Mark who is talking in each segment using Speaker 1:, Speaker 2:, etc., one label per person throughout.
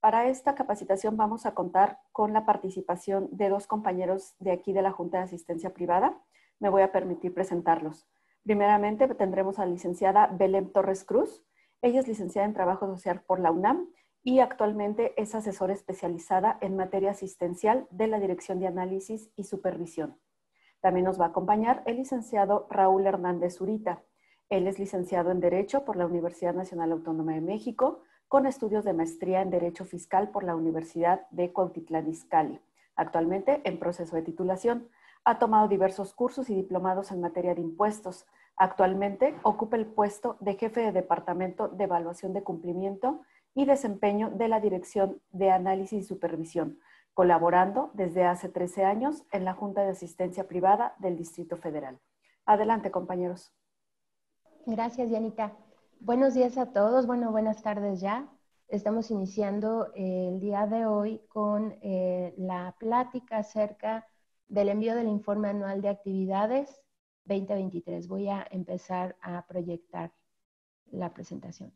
Speaker 1: Para esta capacitación vamos a contar con la participación de dos compañeros de aquí de la Junta de Asistencia Privada. Me voy a permitir presentarlos. Primeramente tendremos a la licenciada Belén Torres Cruz. Ella es licenciada en Trabajo Social por la UNAM y actualmente es asesora especializada en materia asistencial de la Dirección de Análisis y Supervisión. También nos va a acompañar el licenciado Raúl Hernández Zurita. Él es licenciado en Derecho por la Universidad Nacional Autónoma de México, con estudios de maestría en Derecho Fiscal por la Universidad de Cuautitlán Izcalli. Actualmente en proceso de titulación. Ha tomado diversos cursos y diplomados en materia de impuestos. Actualmente ocupa el puesto de jefe de Departamento de Evaluación de Cumplimiento y Desempeño de la Dirección de Análisis y Supervisión, colaborando desde hace 13 años en la Junta de Asistencia Privada del Distrito Federal. Adelante, compañeros.
Speaker 2: Gracias, Dianita. Buenos días a todos. Bueno, buenas tardes ya. Estamos iniciando el día de hoy con la plática acerca del envío del informe anual de actividades 2023. Voy a empezar a proyectar la presentación.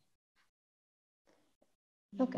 Speaker 2: Ok,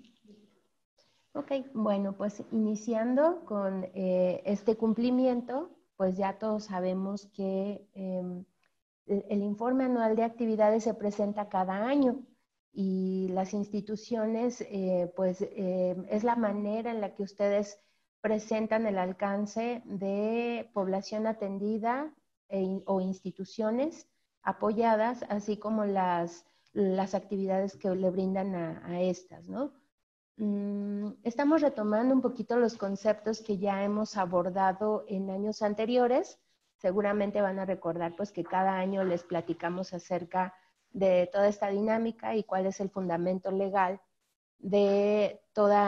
Speaker 2: bueno, pues iniciando con este cumplimiento, pues ya todos sabemos que el informe anual de actividades se presenta cada año y las instituciones, es la manera en la que ustedes presentan el alcance de población atendida o instituciones apoyadas, así como las actividades que le brindan a estas, ¿no? Estamos retomando un poquito los conceptos que ya hemos abordado en años anteriores. Seguramente van a recordar pues que cada año les platicamos acerca de toda esta dinámica y cuál es el fundamento legal de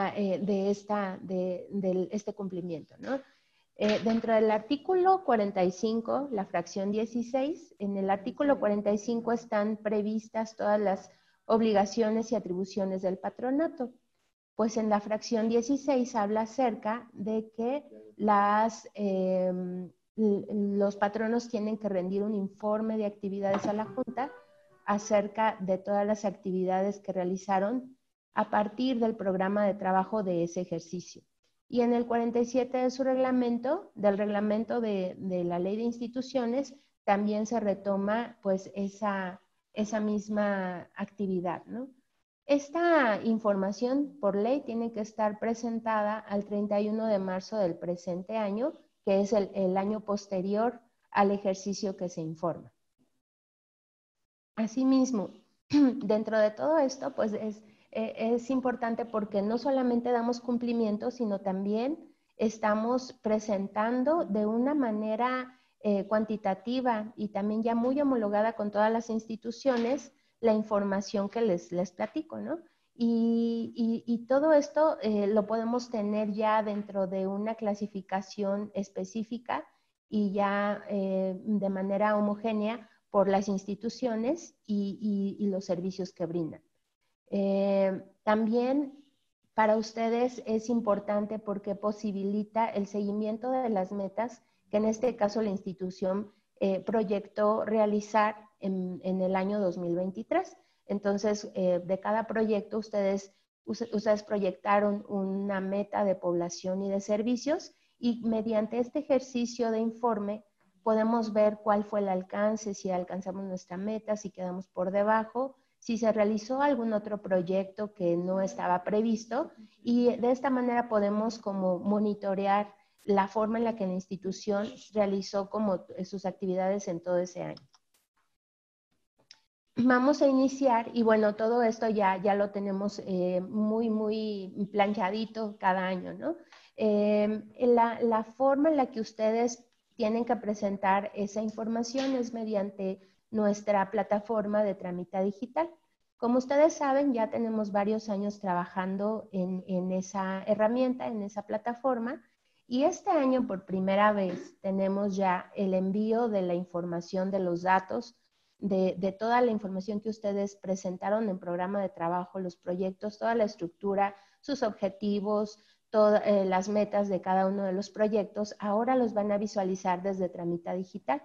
Speaker 2: este cumplimiento, ¿no? Dentro del artículo 45, la fracción 16, en el artículo 45 están previstas todas las obligaciones y atribuciones del patronato. Pues en la fracción 16 habla acerca de que los patronos tienen que rendir un informe de actividades a la Junta acerca de todas las actividades que realizaron a partir del programa de trabajo de ese ejercicio. Y en el 47 de su reglamento, del reglamento de la Ley de Instituciones, también se retoma pues esa misma actividad, ¿no? Esta información por ley tiene que estar presentada al 31 de marzo del presente año, que es el año posterior al ejercicio que se informa. Asimismo, dentro de todo esto, pues es importante porque no solamente damos cumplimiento, sino también estamos presentando de una manera cuantitativa y también ya muy homologada con todas las instituciones la información que les platico, ¿no? Y todo esto lo podemos tener ya dentro de una clasificación específica y ya de manera homogénea por las instituciones y los servicios que brindan. También para ustedes es importante porque posibilita el seguimiento de las metas que en este caso la institución proyectó realizar en el año 2023. Entonces, de cada proyecto ustedes proyectaron una meta de población y de servicios y mediante este ejercicio de informe podemos ver cuál fue el alcance, si alcanzamos nuestra meta, si quedamos por debajo, si se realizó algún otro proyecto que no estaba previsto y de esta manera podemos como monitorear la forma en la que la institución realizó como sus actividades en todo ese año. Vamos a iniciar y bueno, todo esto ya lo tenemos muy planchadito cada año, ¿no? La forma en la que ustedes tienen que presentar esa información es mediante nuestra plataforma de Tramita Digital. Como ustedes saben, ya tenemos varios años trabajando en esa herramienta, en esa plataforma, y este año por primera vez tenemos ya el envío de la información de los datos, de toda la información que ustedes presentaron en programa de trabajo, los proyectos, toda la estructura, sus objetivos, todas las metas de cada uno de los proyectos, ahora los van a visualizar desde Tramita Digital.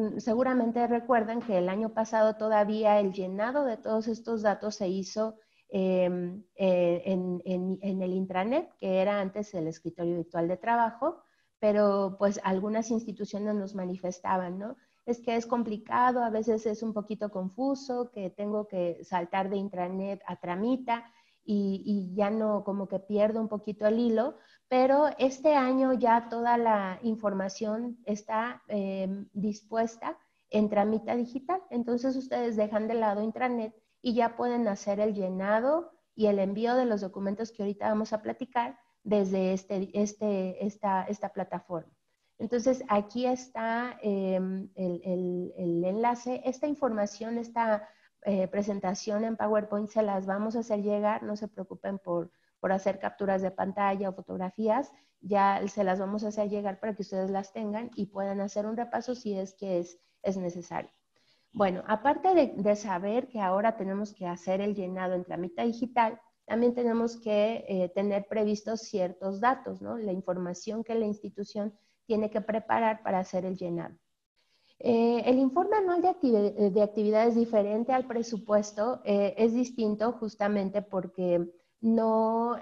Speaker 2: Seguramente recuerdan que el año pasado todavía el llenado de todos estos datos se hizo en el intranet, que era antes el escritorio virtual de trabajo, pero pues algunas instituciones nos manifestaban, ¿no? Es que es complicado, a veces es un poquito confuso, que tengo que saltar de intranet a Tramita y ya no, como que pierdo un poquito el hilo, pero este año ya toda la información está dispuesta en Tramita Digital, entonces ustedes dejan de lado intranet y ya pueden hacer el llenado y el envío de los documentos que ahorita vamos a platicar desde esta plataforma. Entonces, aquí está el enlace. Esta información, esta presentación en PowerPoint se las vamos a hacer llegar, no se preocupen por hacer capturas de pantalla o fotografías, ya se las vamos a hacer llegar para que ustedes las tengan y puedan hacer un repaso si es que es necesario. Bueno, aparte de saber que ahora tenemos que hacer el llenado en Tramita Digital, también tenemos que tener previstos ciertos datos, ¿no? La información que la institución tiene que preparar para hacer el llenado. El informe anual de actividades diferente al presupuesto es distinto justamente porque no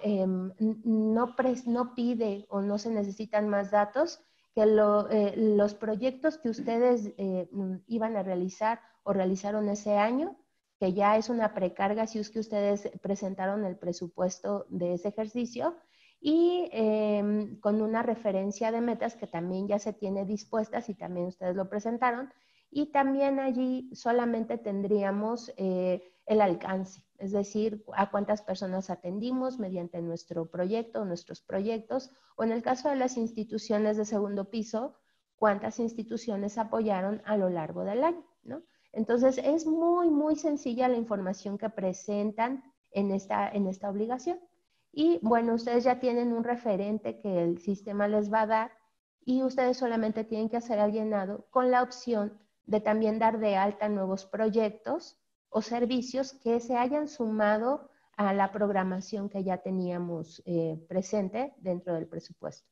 Speaker 2: pide o no se necesitan más datos que los proyectos que ustedes iban a realizar o realizaron ese año, que ya es una precarga si es que ustedes presentaron el presupuesto de ese ejercicio, y con una referencia de metas que también ya se tiene dispuestas y también ustedes lo presentaron, y también allí solamente tendríamos el alcance, es decir, a cuántas personas atendimos mediante nuestro proyecto, nuestros proyectos, o en el caso de las instituciones de segundo piso, cuántas instituciones apoyaron a lo largo del año, ¿no? Entonces, es muy, muy sencilla la información que presentan en esta obligación. Y bueno, ustedes ya tienen un referente que el sistema les va a dar y ustedes solamente tienen que hacer el llenado con la opción de también dar de alta nuevos proyectos o servicios que se hayan sumado a la programación que ya teníamos presente dentro del presupuesto.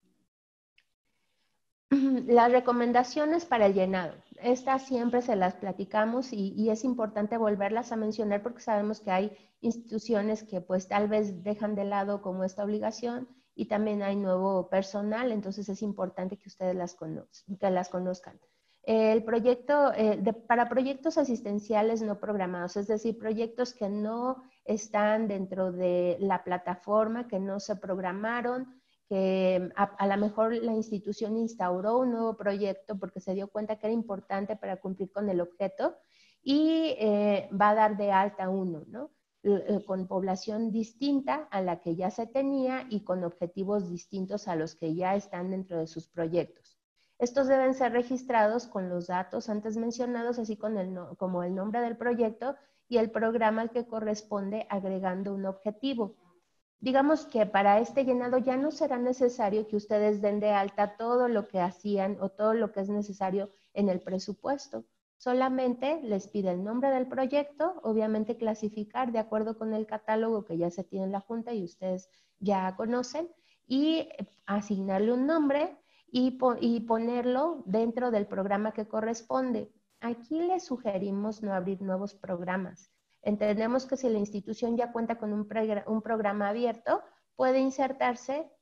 Speaker 2: Las recomendaciones para el llenado. Estas siempre se las platicamos y es importante volverlas a mencionar porque sabemos que hay instituciones que pues tal vez dejan de lado como esta obligación y también hay nuevo personal, entonces es importante que ustedes las conozcan. El proyecto, para proyectos asistenciales no programados, es decir, proyectos que no están dentro de la plataforma, que no se programaron, que a lo mejor la institución instauró un nuevo proyecto porque se dio cuenta que era importante para cumplir con el objeto y va a dar de alta uno, ¿no? Con población distinta a la que ya se tenía y con objetivos distintos a los que ya están dentro de sus proyectos. Estos deben ser registrados con los datos antes mencionados, así como el nombre del proyecto y el programa al que corresponde agregando un objetivo. Digamos que para este llenado ya no será necesario que ustedes den de alta todo lo que hacían o todo lo que es necesario en el presupuesto. Solamente les pide el nombre del proyecto, obviamente clasificar de acuerdo con el catálogo que ya se tiene en la Junta y ustedes ya conocen, y asignarle un nombre y ponerlo dentro del programa que corresponde. Aquí les sugerimos no abrir nuevos programas. Entendemos que si la institución ya cuenta con un programa abierto, puede insertarse,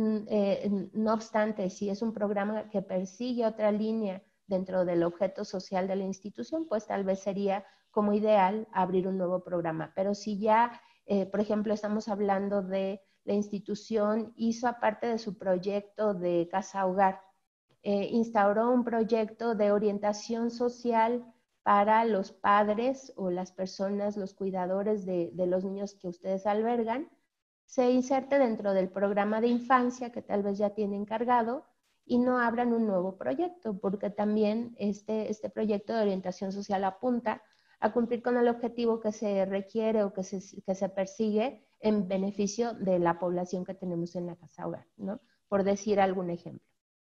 Speaker 2: no obstante, si es un programa que persigue otra línea dentro del objeto social de la institución, pues tal vez sería como ideal abrir un nuevo programa. Pero si ya, por ejemplo, estamos hablando de la institución hizo aparte de su proyecto de casa hogar, instauró un proyecto de orientación social para los padres o las personas, los cuidadores de los niños que ustedes albergan, se inserte dentro del programa de infancia que tal vez ya tienen cargado y no abran un nuevo proyecto, porque también este proyecto de orientación social apunta a cumplir con el objetivo que se requiere o que se persigue en beneficio de la población que tenemos en la casa hogar, ¿no? Por decir algún ejemplo.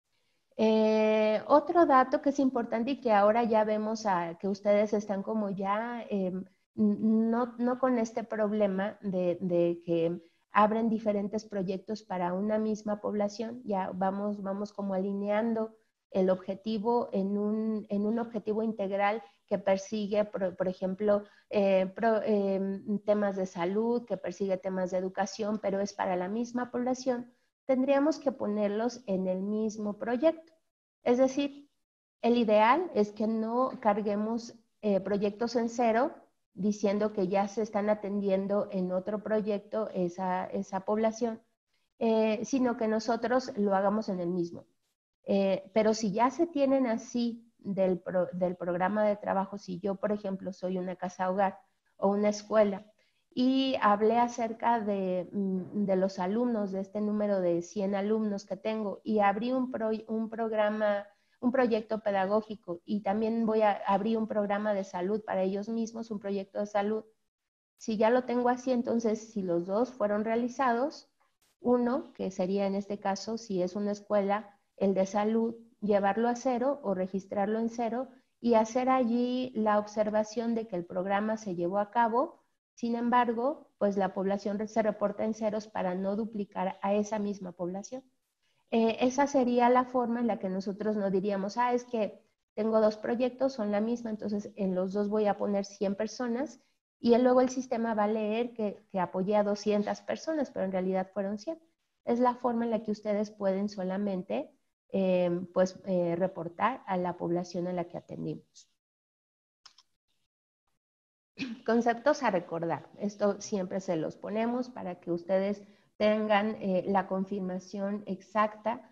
Speaker 2: Otro dato que es importante y que ahora ya vemos que ustedes están como ya no con este problema de que abren diferentes proyectos para una misma población, ya vamos como alineando el objetivo en un objetivo integral que persigue, por ejemplo, temas de salud, que persigue temas de educación, pero es para la misma población, tendríamos que ponerlos en el mismo proyecto. Es decir, el ideal es que no carguemos proyectos en cero diciendo que ya se están atendiendo en otro proyecto esa población, sino que nosotros lo hagamos en el mismo. Pero si ya se tienen así del programa de trabajo, si yo, por ejemplo, soy una casa hogar o una escuela y hablé acerca de los alumnos, de este número de 100 alumnos que tengo y abrí un programa, un proyecto pedagógico y también voy a abrir un programa de salud para ellos mismos, un proyecto de salud. Si ya lo tengo así, entonces si los dos fueron realizados, uno, que sería en este caso, si es una escuela, el de salud, llevarlo a cero o registrarlo en cero y hacer allí la observación de que el programa se llevó a cabo. Sin embargo, pues la población se reporta en ceros para no duplicar a esa misma población. Esa sería la forma en la que nosotros no diríamos, es que tengo dos proyectos, son la misma, entonces en los dos voy a poner 100 personas y luego el sistema va a leer que apoyé a 200 personas, pero en realidad fueron 100. Es la forma en la que ustedes pueden solamente reportar a la población a la que atendimos. Conceptos a recordar. Esto siempre se los ponemos para que ustedes tengan la confirmación exacta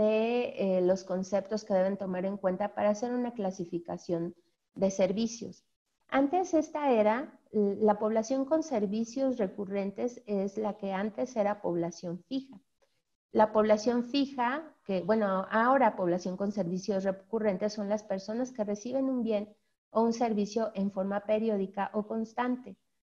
Speaker 2: de los conceptos que deben tomar en cuenta para hacer una clasificación de servicios. Antes esta era, la población con servicios recurrentes es la que antes era población fija. La población fija, que bueno, ahora población con servicios recurrentes son las personas que reciben un bien o un servicio en forma periódica o constante.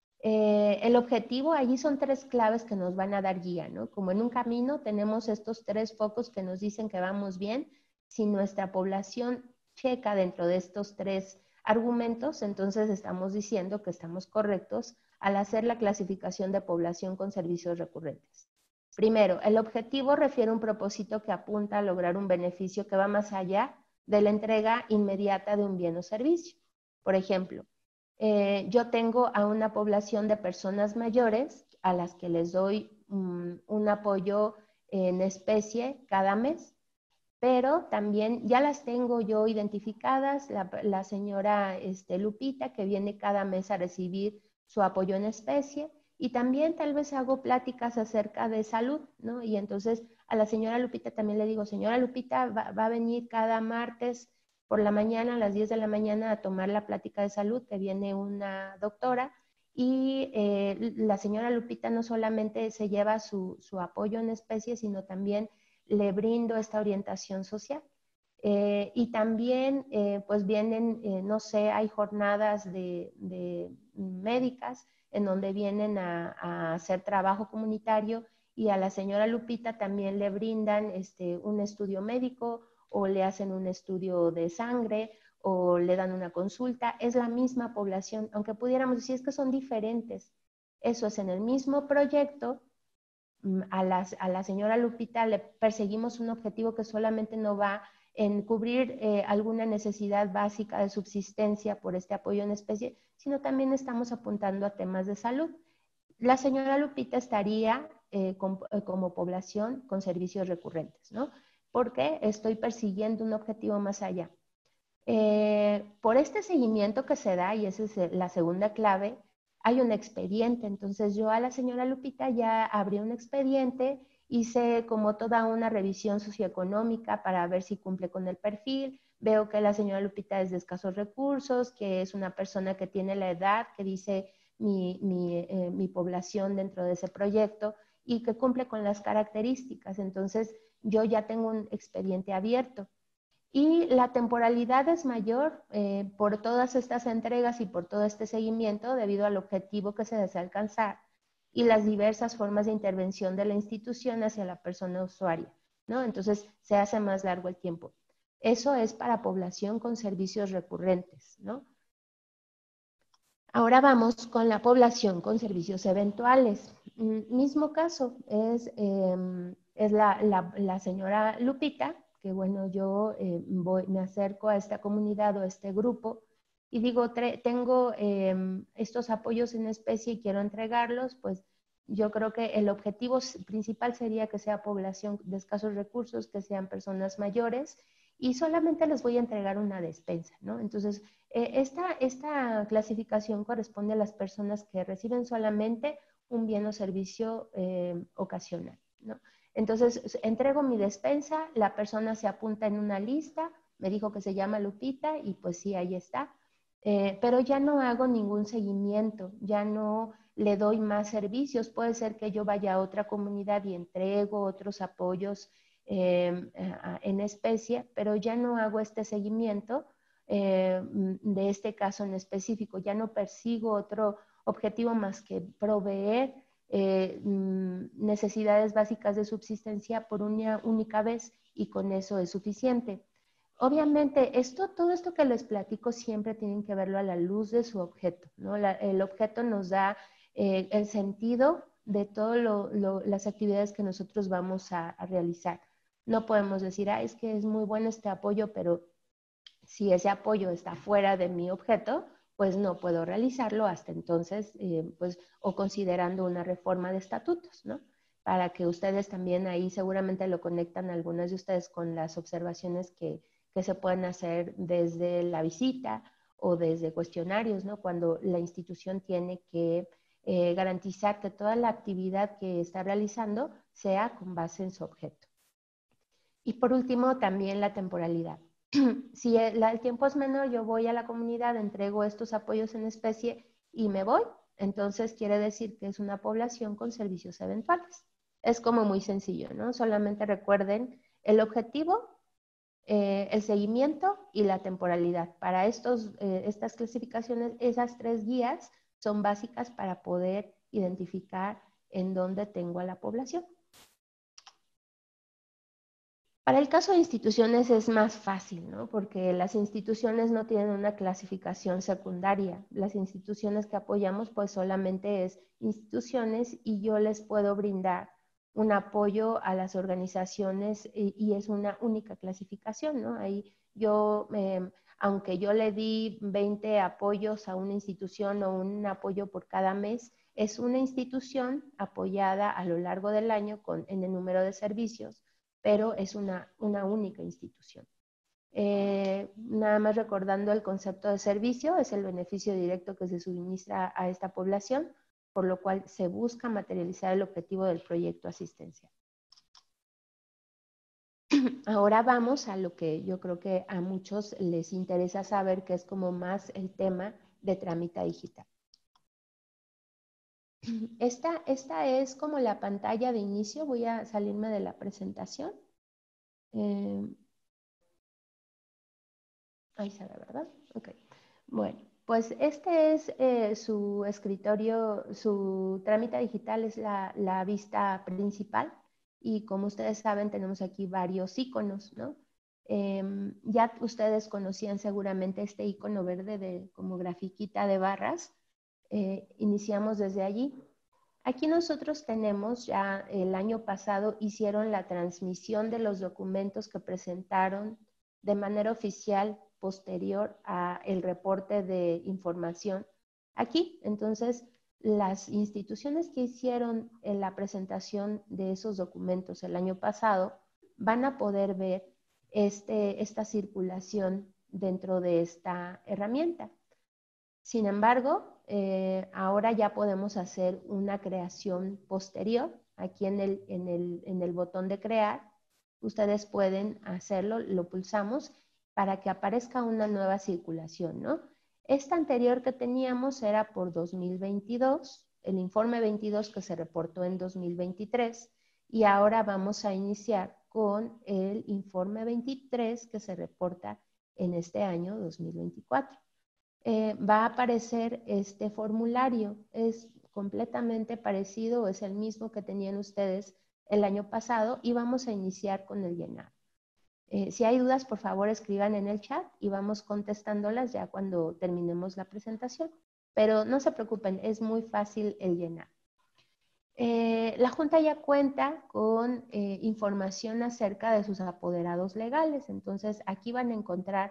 Speaker 2: El objetivo, allí son tres claves que nos van a dar guía, ¿no? Como en un camino tenemos estos tres focos que nos dicen que vamos bien. Si nuestra población checa dentro de estos tres argumentos, entonces estamos diciendo que estamos correctos al hacer la clasificación de población con servicios recurrentes. Primero, el objetivo refiere a un propósito que apunta a lograr un beneficio que va más allá de la entrega inmediata de un bien o servicio. Por ejemplo, yo tengo a una población de personas mayores a las que les doy un apoyo en especie cada mes, pero también ya las tengo yo identificadas, la señora Lupita, que viene cada mes a recibir su apoyo en especie, y también tal vez hago pláticas acerca de salud, ¿no? Y entonces a la señora Lupita también le digo, señora Lupita, va a venir cada martes por la mañana, a las 10 de la mañana, a tomar la plática de salud, que viene una doctora, y la señora Lupita no solamente se lleva su apoyo en especie, sino también le brindo esta orientación social. Y también, pues vienen, no sé, hay jornadas de médicas en donde vienen a hacer trabajo comunitario y a la señora Lupita también le brindan un estudio médico o le hacen un estudio de sangre o le dan una consulta. Es la misma población, aunque pudiéramos decir es que son diferentes. Eso es en el mismo proyecto. A la señora Lupita le perseguimos un objetivo que solamente no va en cubrir alguna necesidad básica de subsistencia por este apoyo en especie, sino también estamos apuntando a temas de salud. La señora Lupita estaría como población con servicios recurrentes, ¿no? Porque estoy persiguiendo un objetivo más allá. Por este seguimiento que se da, y esa es la segunda clave, hay un expediente. Entonces yo a la señora Lupita ya abrí un expediente, hice como toda una revisión socioeconómica para ver si cumple con el perfil. Veo que la señora Lupita es de escasos recursos, que es una persona que tiene la edad que dice mi población dentro de ese proyecto y que cumple con las características. Entonces yo ya tengo un expediente abierto. Y la temporalidad es mayor por todas estas entregas y por todo este seguimiento debido al objetivo que se desea alcanzar y las diversas formas de intervención de la institución hacia la persona usuaria, ¿no? Entonces se hace más largo el tiempo. Eso es para población con servicios recurrentes, ¿no? Ahora vamos con la población con servicios eventuales. Mismo caso, es la señora Lupita, que bueno, yo me acerco a esta comunidad o a este grupo y digo, tengo estos apoyos en especie y quiero entregarlos, pues yo creo que el objetivo principal sería que sea población de escasos recursos, que sean personas mayores, y solamente les voy a entregar una despensa, ¿no? Entonces, esta clasificación corresponde a las personas que reciben solamente un bien o servicio ocasional, ¿no? Entonces, entrego mi despensa, la persona se apunta en una lista, me dijo que se llama Lupita y pues sí, ahí está. Pero ya no hago ningún seguimiento, ya no le doy más servicios. Puede ser que yo vaya a otra comunidad y entrego otros apoyos en especie, pero ya no hago este seguimiento de este caso en específico, ya no persigo otro objetivo más que proveer necesidades básicas de subsistencia por una única vez y con eso es suficiente. Obviamente, todo esto que les platico siempre tienen que verlo a la luz de su objeto, ¿no? El objeto nos da el sentido de todas las actividades que nosotros vamos a realizar. No podemos decir, es que es muy bueno este apoyo, pero si ese apoyo está fuera de mi objeto, pues no puedo realizarlo hasta entonces, pues, o considerando una reforma de estatutos, ¿no? Para que ustedes también ahí seguramente lo conectan algunas de ustedes con las observaciones que se pueden hacer desde la visita o desde cuestionarios, ¿no? Cuando la institución tiene que garantizar que toda la actividad que está realizando sea con base en su objeto. Y por último, también la temporalidad. Si el tiempo es menor, yo voy a la comunidad, entrego estos apoyos en especie y me voy, entonces quiere decir que es una población con servicios eventuales. Es como muy sencillo, ¿no? Solamente recuerden el objetivo, el seguimiento y la temporalidad. Para estas clasificaciones, esas 3 guías son básicas para poder identificar en dónde tengo a la población. Para el caso de instituciones es más fácil, ¿no? Porque las instituciones no tienen una clasificación secundaria. Las instituciones que apoyamos pues solamente es instituciones y yo les puedo brindar un apoyo a las organizaciones y es una única clasificación, ¿no? Ahí yo, aunque yo le di 20 apoyos a una institución o un apoyo por cada mes, es una institución apoyada a lo largo del año en el número de servicios, pero es una única institución. Nada más recordando el concepto de servicio, es el beneficio directo que se suministra a esta población, por lo cual se busca materializar el objetivo del proyecto asistencial. Ahora vamos a lo que yo creo que a muchos les interesa saber, que es como más el tema de trámite digital. Esta es como la pantalla de inicio. Voy a salirme de la presentación. Ahí se ve, ¿verdad? Ok. Bueno, pues este es su escritorio, su trámite digital es la vista principal y como ustedes saben tenemos aquí varios iconos, ¿no? Ya ustedes conocían seguramente este icono verde como grafiquita de barras. Iniciamos desde allí. Aquí nosotros tenemos ya el año pasado hicieron la transmisión de los documentos que presentaron de manera oficial posterior a el reporte de información aquí. Entonces, las instituciones que hicieron la presentación de esos documentos el año pasado van a poder ver esta circulación dentro de esta herramienta. Sin embargo, ahora ya podemos hacer una creación posterior. Aquí en el botón de crear, ustedes pueden hacerlo, lo pulsamos para que aparezca una nueva circulación, ¿no? Esta anterior que teníamos era por 2022, el informe 22 que se reportó en 2023, y ahora vamos a iniciar con el informe 23 que se reporta en este año 2024. Va a aparecer este formulario. Es completamente parecido, es el mismo que tenían ustedes el año pasado y vamos a iniciar con el llenado. Si hay dudas, por favor, escriban en el chat y vamos contestándolas ya cuando terminemos la presentación. Pero no se preocupen, es muy fácil el llenar. La Junta ya cuenta con información acerca de sus apoderados legales. Entonces, aquí van a encontrar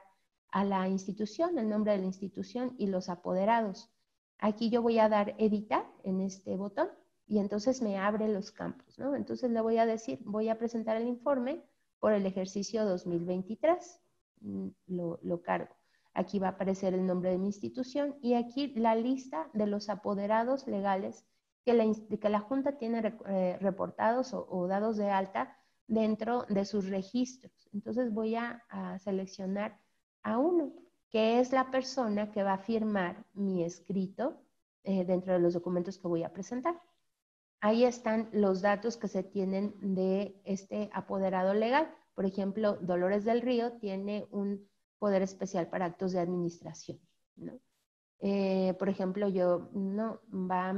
Speaker 2: a la institución, el nombre de la institución y los apoderados. Aquí yo voy a dar editar en este botón y entonces me abre los campos, ¿no? Entonces le voy a decir, voy a presentar el informe por el ejercicio 2023. Lo cargo. Aquí va a aparecer el nombre de mi institución y aquí la lista de los apoderados legales que la Junta tiene reportados o dados de alta dentro de sus registros. Entonces voy a seleccionar a uno, que es la persona que va a firmar mi escrito dentro de los documentos que voy a presentar. Ahí están los datos que se tienen de este apoderado legal. Por ejemplo, Dolores del Río tiene un poder especial para actos de administración, ¿no? Por ejemplo, va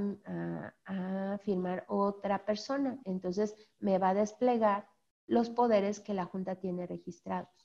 Speaker 2: a firmar otra persona, entonces me va a desplegar los poderes que la Junta tiene registrados.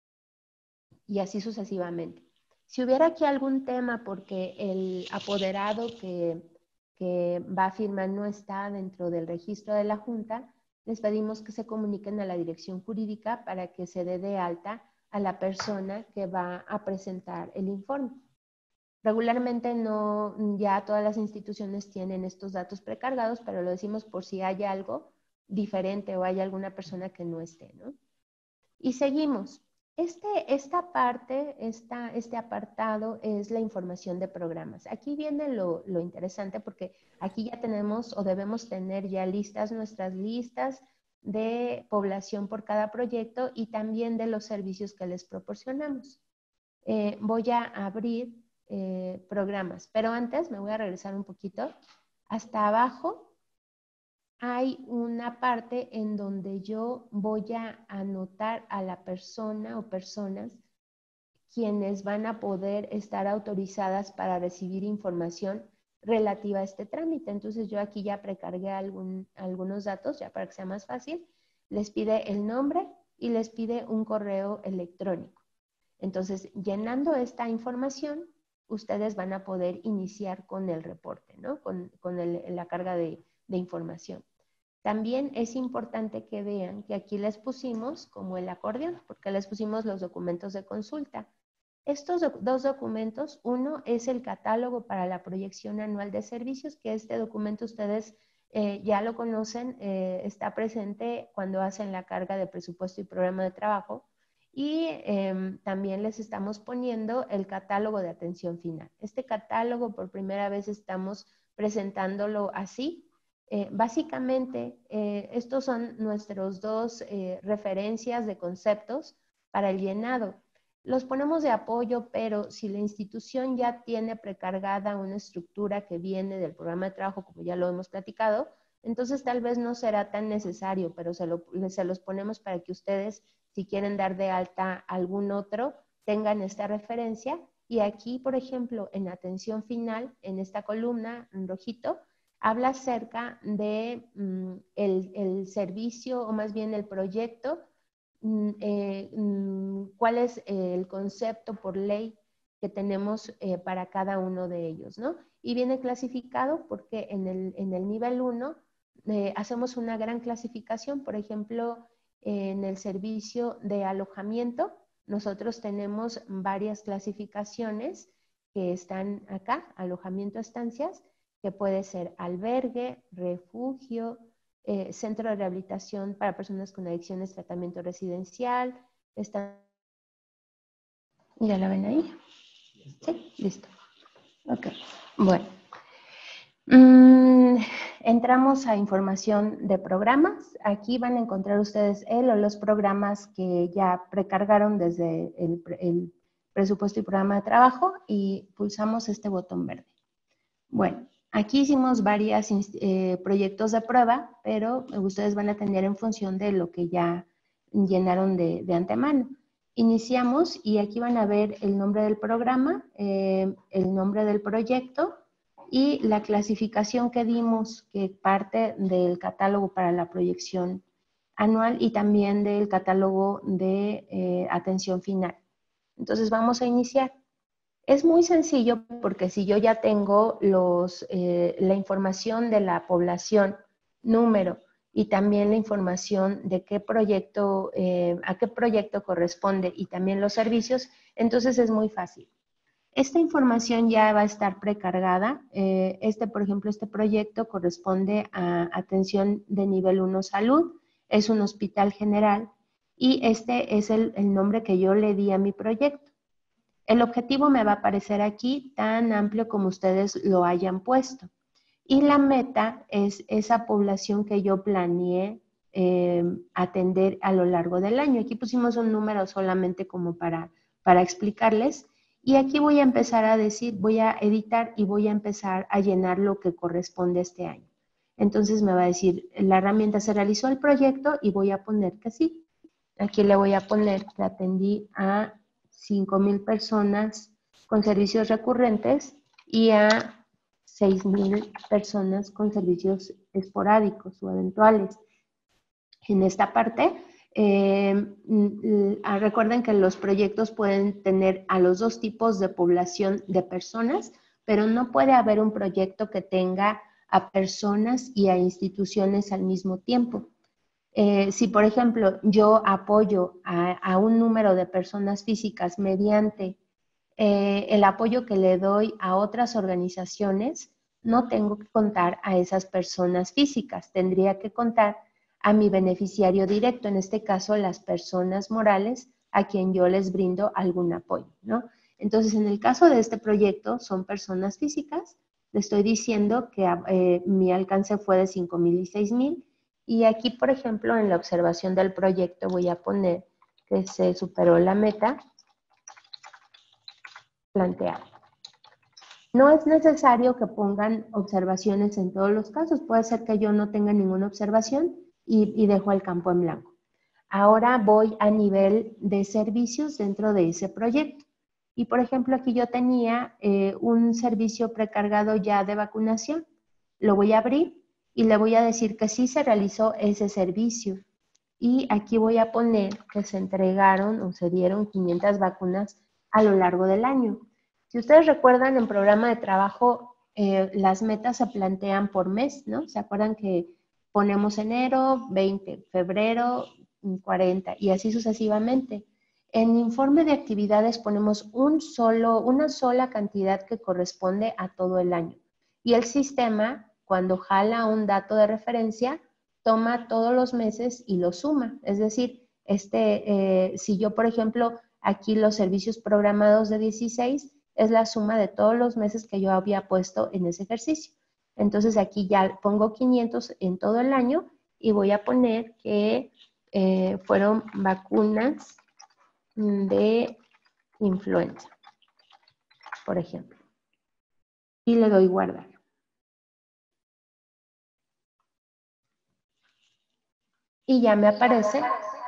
Speaker 2: Y así sucesivamente. Si hubiera aquí algún tema porque el apoderado que va a firmar no está dentro del registro de la Junta, les pedimos que se comuniquen a la dirección jurídica para que se dé de alta a la persona que va a presentar el informe. Regularmente ya todas las instituciones tienen estos datos precargados, pero lo decimos por si hay algo diferente o hay alguna persona que no esté, ¿no? Y seguimos. Esta parte, este apartado es la información de programas. Aquí viene lo interesante porque aquí ya tenemos o debemos tener ya listas nuestras listas de población por cada proyecto y también de los servicios que les proporcionamos. Voy a abrir programas, pero antes me voy a regresar un poquito. Hasta abajo hay una parte en donde yo voy a anotar a la persona o personas quienes van a poder estar autorizadas para recibir información relativa a este trámite. Entonces yo aquí ya precargué algunos datos, ya para que sea más fácil. Les pide el nombre y les pide un correo electrónico. Entonces, llenando esta información, ustedes van a poder iniciar con el reporte, ¿no? Con la carga de información. También es importante que vean que aquí les pusimos como el acordeón, porque les pusimos los documentos de consulta. Estos dos documentos, uno es el catálogo para la proyección anual de servicios, que este documento ustedes ya lo conocen, está presente cuando hacen la carga de presupuesto y programa de trabajo. Y también les estamos poniendo el catálogo de atención final. Este catálogo por primera vez estamos presentándolo así. Básicamente, estos son nuestros dos referencias de conceptos para el llenado. Los ponemos de apoyo, pero si la institución ya tiene precargada una estructura que viene del programa de trabajo, como ya lo hemos platicado, entonces tal vez no será tan necesario, pero se los ponemos para que ustedes, si quieren dar de alta algún otro, tengan esta referencia. Y aquí, por ejemplo, en atención final, en esta columna en rojito, habla acerca de el servicio, o más bien el proyecto, cuál es el concepto por ley que tenemos para cada uno de ellos, ¿no? Y viene clasificado porque en el nivel 1 hacemos una gran clasificación. Por ejemplo, en el servicio de alojamiento, nosotros tenemos varias clasificaciones que están acá, alojamiento, estancias, que puede ser albergue, refugio, centro de rehabilitación para personas con adicciones, tratamiento residencial. ¿Ya la ven ahí? Sí, listo. Ok, bueno. Entramos a información de programas. Aquí van a encontrar ustedes el o los programas que ya precargaron desde el presupuesto y programa de trabajo y pulsamos este botón verde. Bueno, aquí hicimos varios proyectos de prueba, pero ustedes van a tener en función de lo que ya llenaron de antemano. Iniciamos y aquí van a ver el nombre del programa, el nombre del proyecto y la clasificación que dimos, que parte del catálogo para la proyección anual y también del catálogo de atención final. Entonces vamos a iniciar. Es muy sencillo porque si yo ya tengo la información de la población, número y también la información de qué proyecto, a qué proyecto corresponde y también los servicios, entonces es muy fácil. Esta información ya va a estar precargada. Por ejemplo, este proyecto corresponde a atención de nivel 1 salud, es un hospital general y este es el nombre que yo le di a mi proyecto. El objetivo me va a aparecer aquí tan amplio como ustedes lo hayan puesto. Y la meta es esa población que yo planeé atender a lo largo del año. Aquí pusimos un número solamente como para explicarles. Y aquí voy a empezar a decir, voy a editar y voy a empezar a llenar lo que corresponde a este año. Entonces me va a decir, la herramienta se realizó el proyecto y voy a poner que sí. Aquí le voy a poner que atendí a 5,000 personas con servicios recurrentes y a 6,000 personas con servicios esporádicos o eventuales. En esta parte, recuerden que los proyectos pueden tener a los dos tipos de población de personas, pero no puede haber un proyecto que tenga a personas y a instituciones al mismo tiempo. Si, por ejemplo, yo apoyo a un número de personas físicas mediante el apoyo que le doy a otras organizaciones, no tengo que contar a esas personas físicas, tendría que contar a mi beneficiario directo, en este caso las personas morales a quien yo les brindo algún apoyo, ¿no? Entonces, en el caso de este proyecto, son personas físicas, le estoy diciendo que mi alcance fue de 5,000 y 6,000, y aquí, por ejemplo, en la observación del proyecto voy a poner que se superó la meta planteada. No es necesario que pongan observaciones en todos los casos. Puede ser que yo no tenga ninguna observación y dejo el campo en blanco. Ahora voy a nivel de servicios dentro de ese proyecto. Y, por ejemplo, aquí yo tenía un servicio precargado ya de vacunación. Lo voy a abrir y le voy a decir que sí se realizó ese servicio. Y aquí voy a poner que se entregaron o se dieron 500 vacunas a lo largo del año. Si ustedes recuerdan, en programa de trabajo, las metas se plantean por mes, ¿no? ¿Se acuerdan que ponemos enero, 20, febrero, 40 y así sucesivamente? En informe de actividades ponemos una sola cantidad que corresponde a todo el año. Y el sistema, cuando jala un dato de referencia, toma todos los meses y lo suma. Es decir, si yo, por ejemplo, aquí los servicios programados de 16 es la suma de todos los meses que yo había puesto en ese ejercicio. Entonces aquí ya pongo 500 en todo el año y voy a poner que fueron vacunas de influenza, por ejemplo. Y le doy guardar. Y ya me aparece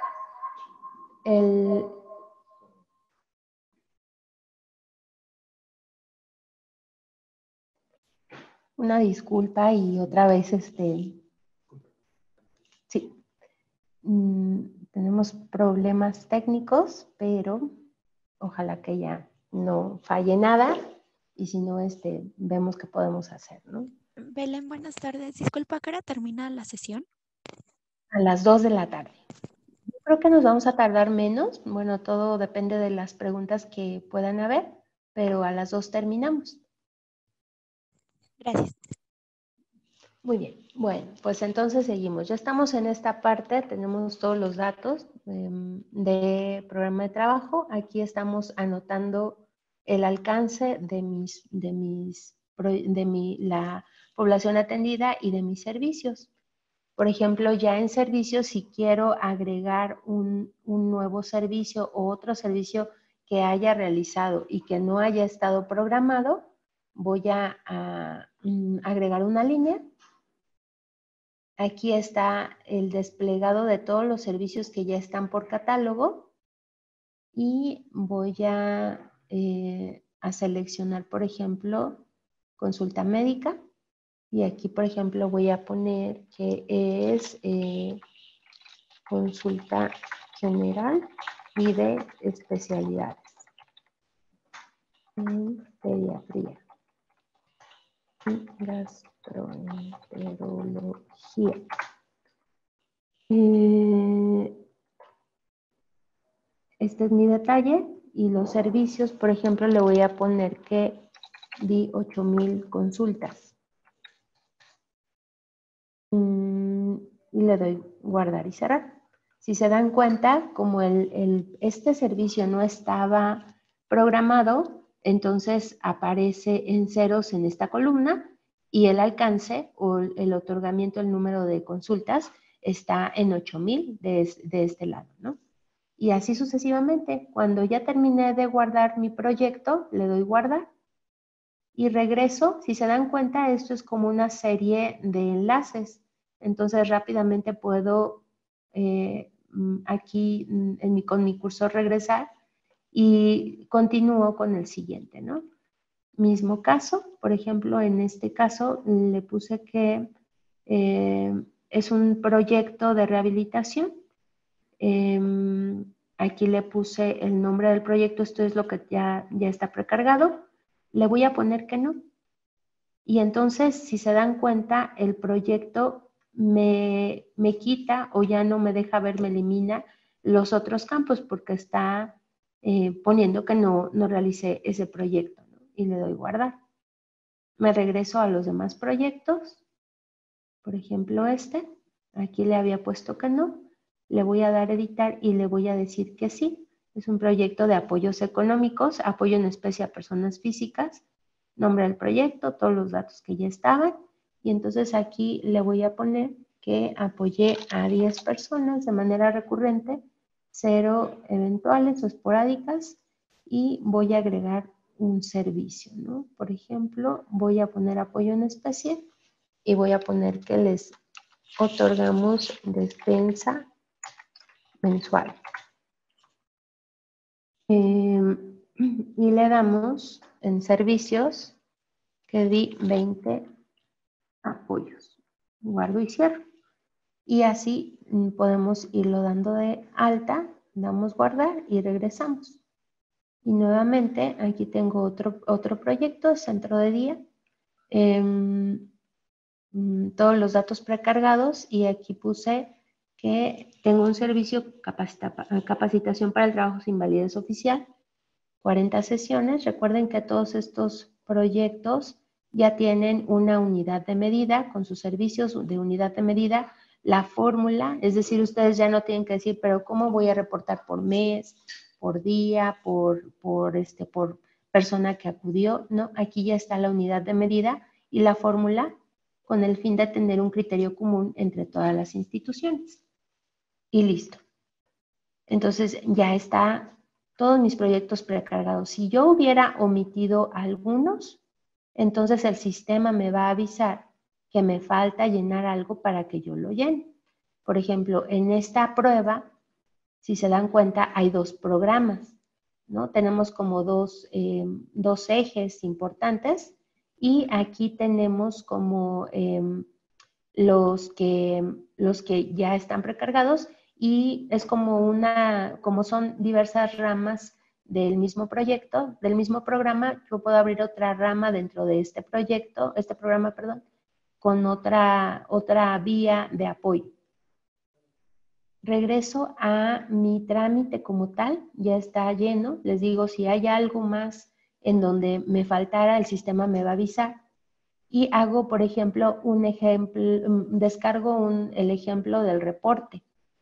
Speaker 2: una disculpa y otra vez sí, tenemos problemas técnicos, pero ojalá que ya no falle nada y si no, vemos qué podemos hacer, ¿no?
Speaker 3: Belén, buenas tardes. Disculpa, ¿a qué hora termina la sesión?
Speaker 2: A las 2 de la tarde. Yo creo que nos vamos a tardar menos. Bueno, todo depende de las preguntas que puedan haber, pero a las 2 terminamos.
Speaker 3: Gracias.
Speaker 2: Muy bien. Bueno, pues entonces seguimos. Ya estamos en esta parte, tenemos todos los datos de programa de trabajo. Aquí estamos anotando el alcance la población atendida y de mis servicios. Por ejemplo, ya en servicios, si quiero agregar un nuevo servicio o otro servicio que haya realizado y que no haya estado programado, voy a agregar una línea. Aquí está el desplegado de todos los servicios que ya están por catálogo y voy a seleccionar, por ejemplo, consulta médica. Y aquí, por ejemplo, voy a poner que es consulta general y de especialidades en pediatría y gastroenterología. Este es mi detalle y los servicios, por ejemplo, le voy a poner que di 8,000 consultas. Y le doy guardar y cerrar. Si se dan cuenta, como este servicio no estaba programado, entonces aparece en ceros en esta columna y el alcance o el otorgamiento, el número de consultas, está en 8,000 de este lado, ¿no? Y así sucesivamente. Cuando ya terminé de guardar mi proyecto, le doy guardar y regreso. Si se dan cuenta, esto es como una serie de enlaces. Entonces rápidamente puedo aquí con mi cursor regresar y continúo con el siguiente, ¿no? Mismo caso, por ejemplo, en este caso le puse que es un proyecto de rehabilitación. Aquí le puse el nombre del proyecto, esto es lo que ya está precargado. Le voy a poner que no. Y entonces, si se dan cuenta, el proyecto me quita o ya no me deja ver, me elimina los otros campos porque está poniendo que no realicé ese proyecto, ¿no? Y le doy guardar. Me regreso a los demás proyectos. Por ejemplo, este. Aquí le había puesto que no. Le voy a dar editar y le voy a decir que sí. Es un proyecto de apoyos económicos, apoyo en especie a personas físicas. Nombre del proyecto, todos los datos que ya estaban. Y entonces aquí le voy a poner que apoyé a 10 personas de manera recurrente, 0 eventuales o esporádicas, y voy a agregar un servicio, ¿no? Por ejemplo, voy a poner apoyo en especie y voy a poner que les otorgamos despensa mensual. Y le damos en servicios que di 20 apoyos. Guardo y cierro. Y así podemos irlo dando de alta, damos guardar y regresamos. Y nuevamente aquí tengo otro proyecto, centro de día. Todos los datos precargados y aquí puse que tengo un servicio capacitación para el trabajo sin validez oficial, 40 sesiones. Recuerden que todos estos proyectos ya tienen una unidad de medida con sus servicios de unidad de medida, la fórmula, es decir, ustedes ya no tienen que decir, pero ¿cómo voy a reportar por mes, por día, por persona que acudió? No, aquí ya está la unidad de medida y la fórmula con el fin de tener un criterio común entre todas las instituciones. Y listo. Entonces ya está todos mis proyectos precargados. Si yo hubiera omitido algunos, entonces el sistema me va a avisar que me falta llenar algo para que yo lo llene. Por ejemplo, en esta prueba, si se dan cuenta, hay 2 programas, ¿no? Tenemos como dos ejes importantes y aquí tenemos como los que ya están precargados y es como son diversas ramas del mismo proyecto, del mismo programa. Yo puedo abrir otra rama dentro de este programa, con otra vía de apoyo. Regreso a mi trámite como tal, ya está lleno. Les digo, si hay algo más en donde me faltara, el sistema me va a avisar. Y hago, por ejemplo, descargo el ejemplo del reporte.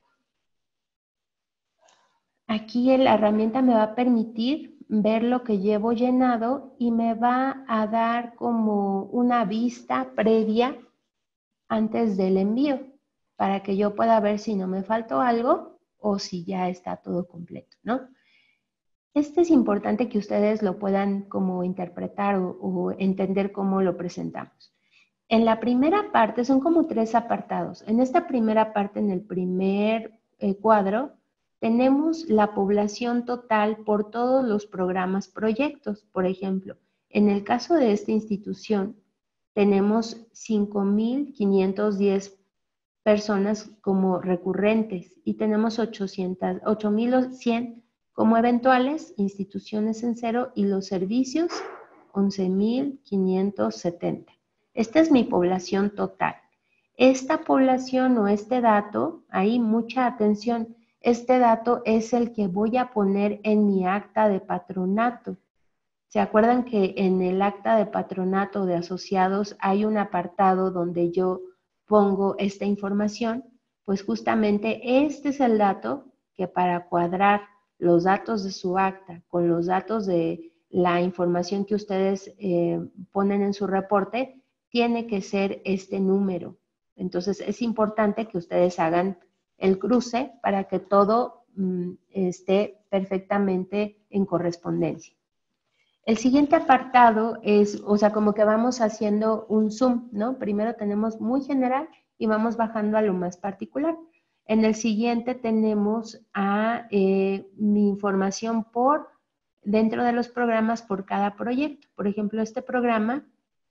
Speaker 2: Aquí la herramienta me va a permitir ver lo que llevo llenado y me va a dar como una vista previa antes del envío para que yo pueda ver si no me faltó algo o si ya está todo completo, ¿no? Es importante que ustedes lo puedan como interpretar o entender cómo lo presentamos. En la primera parte son como 3 apartados. En esta primera parte, en el primer cuadro, tenemos la población total por todos los programas, proyectos. Por ejemplo, en el caso de esta institución, tenemos 5,510 personas como recurrentes y tenemos 8,100 como eventuales, instituciones en cero y los servicios 11,570. Esta es mi población total. Esta población o este dato, ahí mucha atención, este dato es el que voy a poner en mi acta de patronato. ¿Se acuerdan que en el acta de patronato de asociados hay un apartado donde yo pongo esta información? Pues justamente este es el dato que para cuadrar los datos de su acta con los datos de la información que ustedes ponen en su reporte, tiene que ser este número. Entonces es importante que ustedes hagan el cruce para que todo esté perfectamente en correspondencia. El siguiente apartado es, o sea, como que vamos haciendo un zoom, ¿no? Primero tenemos muy general y vamos bajando a lo más particular. En el siguiente tenemos a mi información dentro de los programas por cada proyecto. Por ejemplo, este programa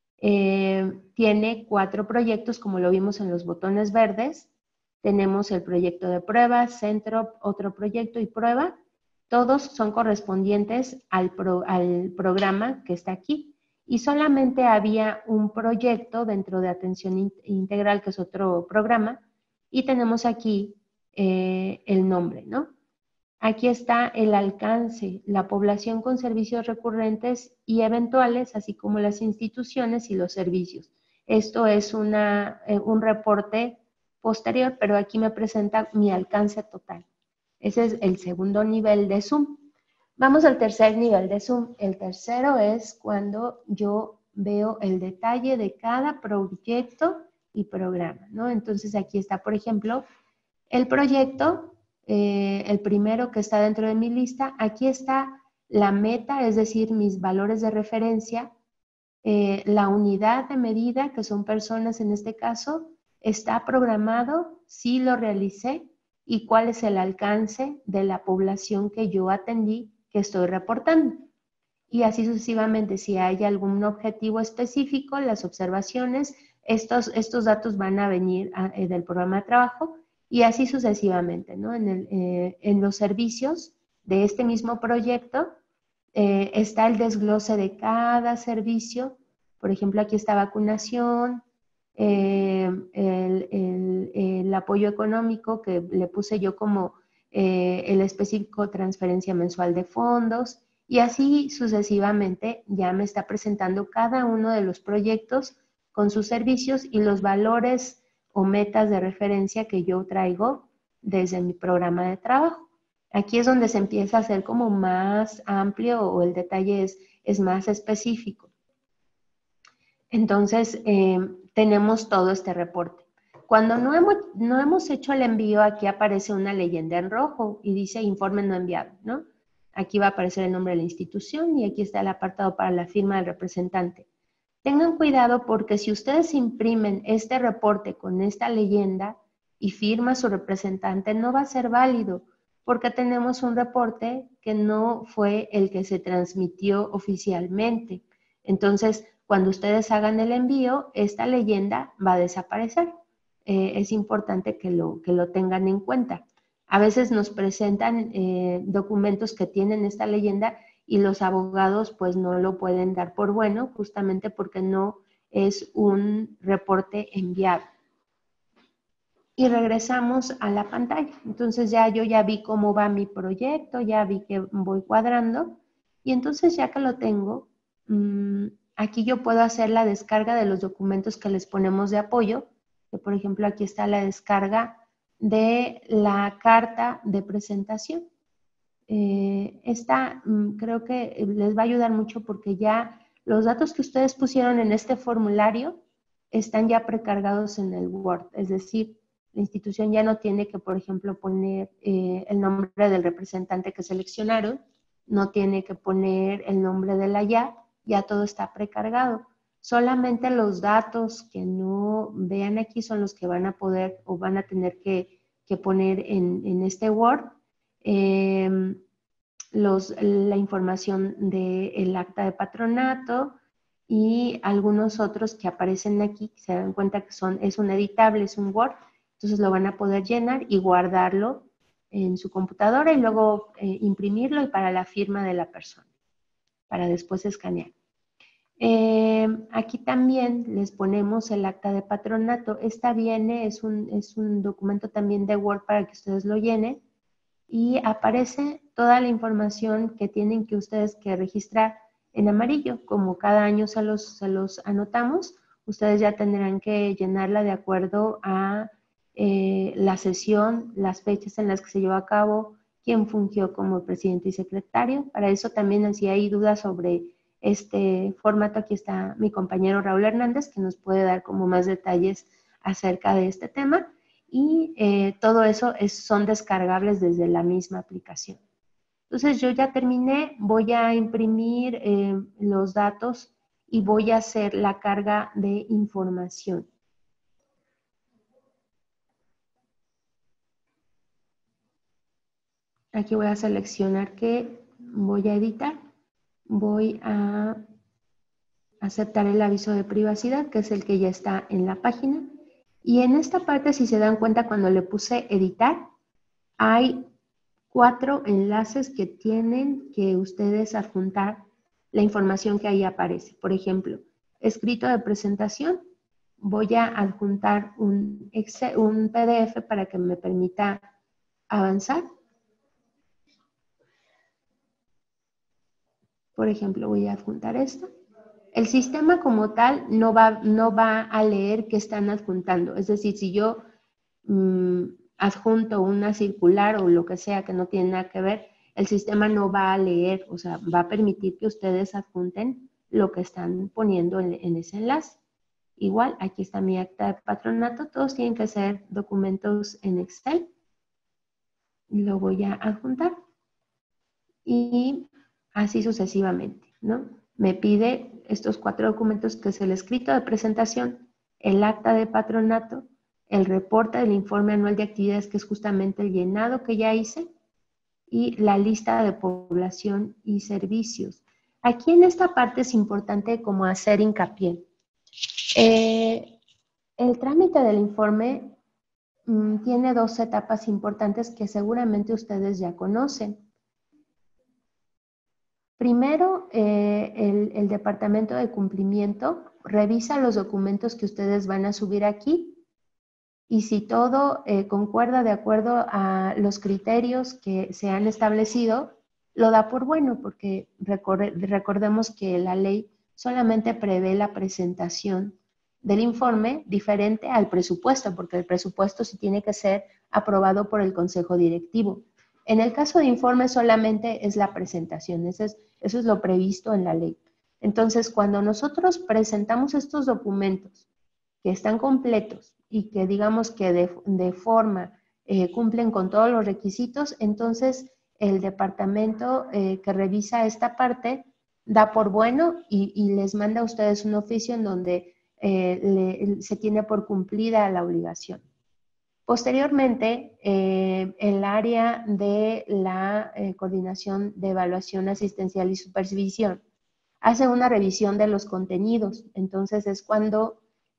Speaker 2: tiene 4 proyectos, como lo vimos en los botones verdes. Tenemos el proyecto de pruebas, centro, otro proyecto y prueba. Todos son correspondientes al programa que está aquí. Y solamente había un proyecto dentro de atención integral, que es otro programa, y tenemos aquí el nombre, ¿no? Aquí está el alcance, la población con servicios recurrentes y eventuales, así como las instituciones y los servicios. Esto es un reporte posterior, pero aquí me presenta mi alcance total. Ese es el segundo nivel de Zoom. Vamos al tercer nivel de Zoom. El tercero es cuando yo veo el detalle de cada proyecto y programa, ¿no? Entonces aquí está, por ejemplo, el proyecto, el primero que está dentro de mi lista. Aquí está la meta, es decir, mis valores de referencia, la unidad de medida, que son personas en este caso, está programado, sí lo realicé, y cuál es el alcance de la población que yo atendí, que estoy reportando. Y así sucesivamente, si hay algún objetivo específico, las observaciones, estos datos van a venir del programa de trabajo, y así sucesivamente, ¿no? En los servicios de este mismo proyecto está el desglose de cada servicio. Por ejemplo, aquí está vacunación, el apoyo económico, que le puse yo como el específico transferencia mensual de fondos, y así sucesivamente ya me está presentando cada uno de los proyectos con sus servicios y los valores o metas de referencia que yo traigo desde mi programa de trabajo. Aquí es donde se empieza a hacer como más amplio, o el detalle es más específico. Entonces, tenemos todo este reporte. Cuando no hemos hecho el envío, aquí aparece una leyenda en rojo y dice informe no enviado, ¿no? Aquí va a aparecer el nombre de la institución y aquí está el apartado para la firma del representante. Tengan cuidado, porque si ustedes imprimen este reporte con esta leyenda y firma su representante, no va a ser válido, porque tenemos un reporte que no fue el que se transmitió oficialmente. Entonces, cuando ustedes hagan el envío, esta leyenda va a desaparecer. Es importante que lo tengan en cuenta. A veces nos presentan documentos que tienen esta leyenda y los abogados pues no lo pueden dar por bueno, justamente porque no es un reporte enviado. Y regresamos a la pantalla. Entonces yo ya vi cómo va mi proyecto, ya vi que voy cuadrando, y entonces ya que lo tengo, aquí yo puedo hacer la descarga de los documentos que les ponemos de apoyo, que por ejemplo aquí está la descarga de la carta de presentación. Esta creo que les va a ayudar mucho, porque ya los datos que ustedes pusieron en este formulario están ya precargados en el Word, es decir, la institución ya no tiene que, por ejemplo, poner el nombre del representante que seleccionaron, no tiene que poner el nombre de la ya todo está precargado. Solamente los datos que no vean aquí son los que van a poder o van a tener que poner en este Word. La información del acta de patronato y algunos otros que aparecen aquí, que se dan cuenta que es un editable, es un Word, entonces lo van a poder llenar y guardarlo en su computadora y luego imprimirlo y para la firma de la persona, para después escanear. Aquí también les ponemos el acta de patronato. Esta viene, es un documento también de Word para que ustedes lo llenen y aparece toda la información que tienen que ustedes que registrar en amarillo. Como cada año se los anotamos, ustedes ya tendrán que llenarla de acuerdo a la sesión, las fechas en las que se llevó a cabo, quién fungió como presidente y secretario. Para eso también, si hay dudas sobre este formato, aquí está mi compañero Raúl Hernández, que nos puede dar como más detalles acerca de este tema. Y todo eso son descargables desde la misma aplicación. Entonces yo ya terminé, voy a imprimir los datos y voy a hacer la carga de información. Aquí voy a seleccionar que voy a editar, voy a aceptar el aviso de privacidad, que es el que ya está en la página. Y en esta parte, si se dan cuenta, cuando le puse editar, hay 4 enlaces que tienen que ustedes adjuntar la información que ahí aparece. Por ejemplo, escrito de presentación, voy a adjuntar un PDF para que me permita avanzar. Por ejemplo, voy a adjuntar esto. El sistema como tal no va a leer qué están adjuntando. Es decir, si yo adjunto una circular o lo que sea que no tiene nada que ver, el sistema no va a leer, o sea, va a permitir que ustedes adjunten lo que están poniendo en ese enlace. Igual, aquí está mi acta de patronato, todos tienen que ser documentos en Excel. Lo voy a adjuntar y así sucesivamente, ¿no? Me pide estos 4 documentos, que es el escrito de presentación, el acta de patronato, el reporte del informe anual de actividades, que es justamente el llenado que ya hice, y la lista de población y servicios. Aquí en esta parte es importante como hacer hincapié. El trámite del informe tiene 2 etapas importantes que seguramente ustedes ya conocen. Primero, el departamento de cumplimiento revisa los documentos que ustedes van a subir aquí y si todo concuerda de acuerdo a los criterios que se han establecido, lo da por bueno, porque recordemos que la ley solamente prevé la presentación del informe diferente al presupuesto, porque el presupuesto sí tiene que ser aprobado por el Consejo Directivo. En el caso de informe solamente es la presentación, eso es lo previsto en la ley. Entonces, cuando nosotros presentamos estos documentos que están completos y que digamos que de forma cumplen con todos los requisitos, entonces el departamento que revisa esta parte da por bueno y les manda a ustedes un oficio en donde se tiene por cumplida la obligación. Posteriormente, el área de la coordinación de evaluación asistencial y supervisión hace una revisión de los contenidos. Entonces es cuando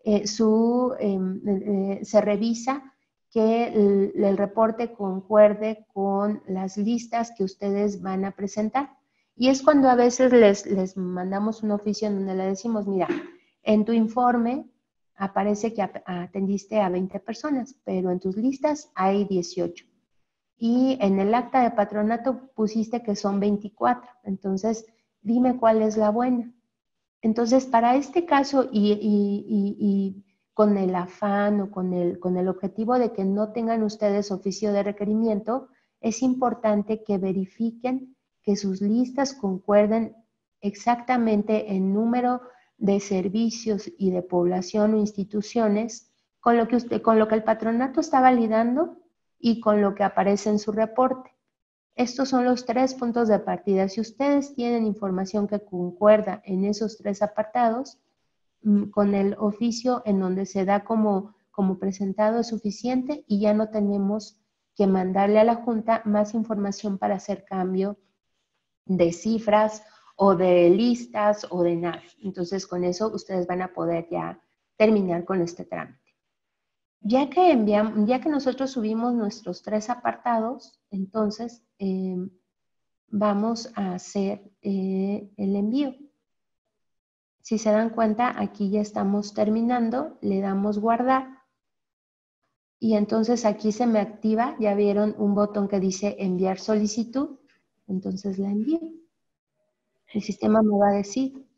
Speaker 2: se revisa que el reporte concuerde con las listas que ustedes van a presentar. Y es cuando a veces les mandamos un oficio en donde le decimos, mira, en tu informe aparece que atendiste a 20 personas, pero en tus listas hay 18. Y en el acta de patronato pusiste que son 24. Entonces, dime cuál es la buena. Entonces, para este caso y con el afán o con el objetivo de que no tengan ustedes oficio de requerimiento, es importante que verifiquen que sus listas concuerden exactamente en número de servicios y de población o instituciones con lo que el patronato está validando y con lo que aparece en su reporte. Estos son los 3 puntos de partida. Si ustedes tienen información que concuerda en esos 3 apartados, con el oficio en donde se da como presentado es suficiente y ya no tenemos que mandarle a la Junta más información para hacer cambio de cifras o de listas o de nada. Entonces, con eso ustedes van a poder ya terminar con este trámite. Ya que nosotros subimos nuestros 3 apartados, entonces vamos a hacer el envío. Si se dan cuenta, aquí ya estamos terminando, le damos guardar y entonces aquí se me activa, ya vieron un botón que dice enviar solicitud, entonces la envío. El sistema me va a decir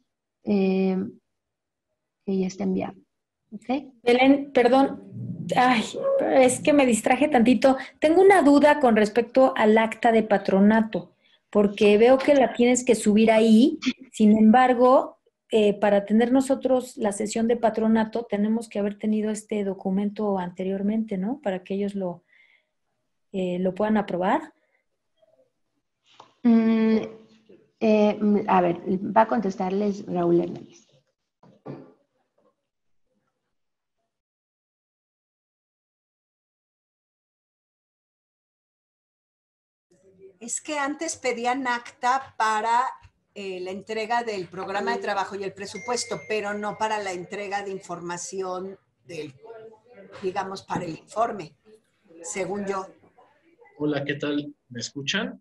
Speaker 2: que ya está enviado. ¿Ok?
Speaker 4: Belén, perdón, ay, es que me distraje tantito. Tengo una duda con respecto al acta de patronato, porque veo que la tienes que subir ahí. Sin embargo, para tener nosotros la sesión de patronato, tenemos que haber tenido este documento anteriormente, ¿no? Para que ellos lo puedan aprobar.
Speaker 2: A ver, va a contestarles Raúl Hernández.
Speaker 5: Es que antes pedían acta para la entrega del programa de trabajo y el presupuesto, pero no para la entrega de información digamos, para el informe, según yo.
Speaker 6: Hola, ¿qué tal? ¿Me escuchan?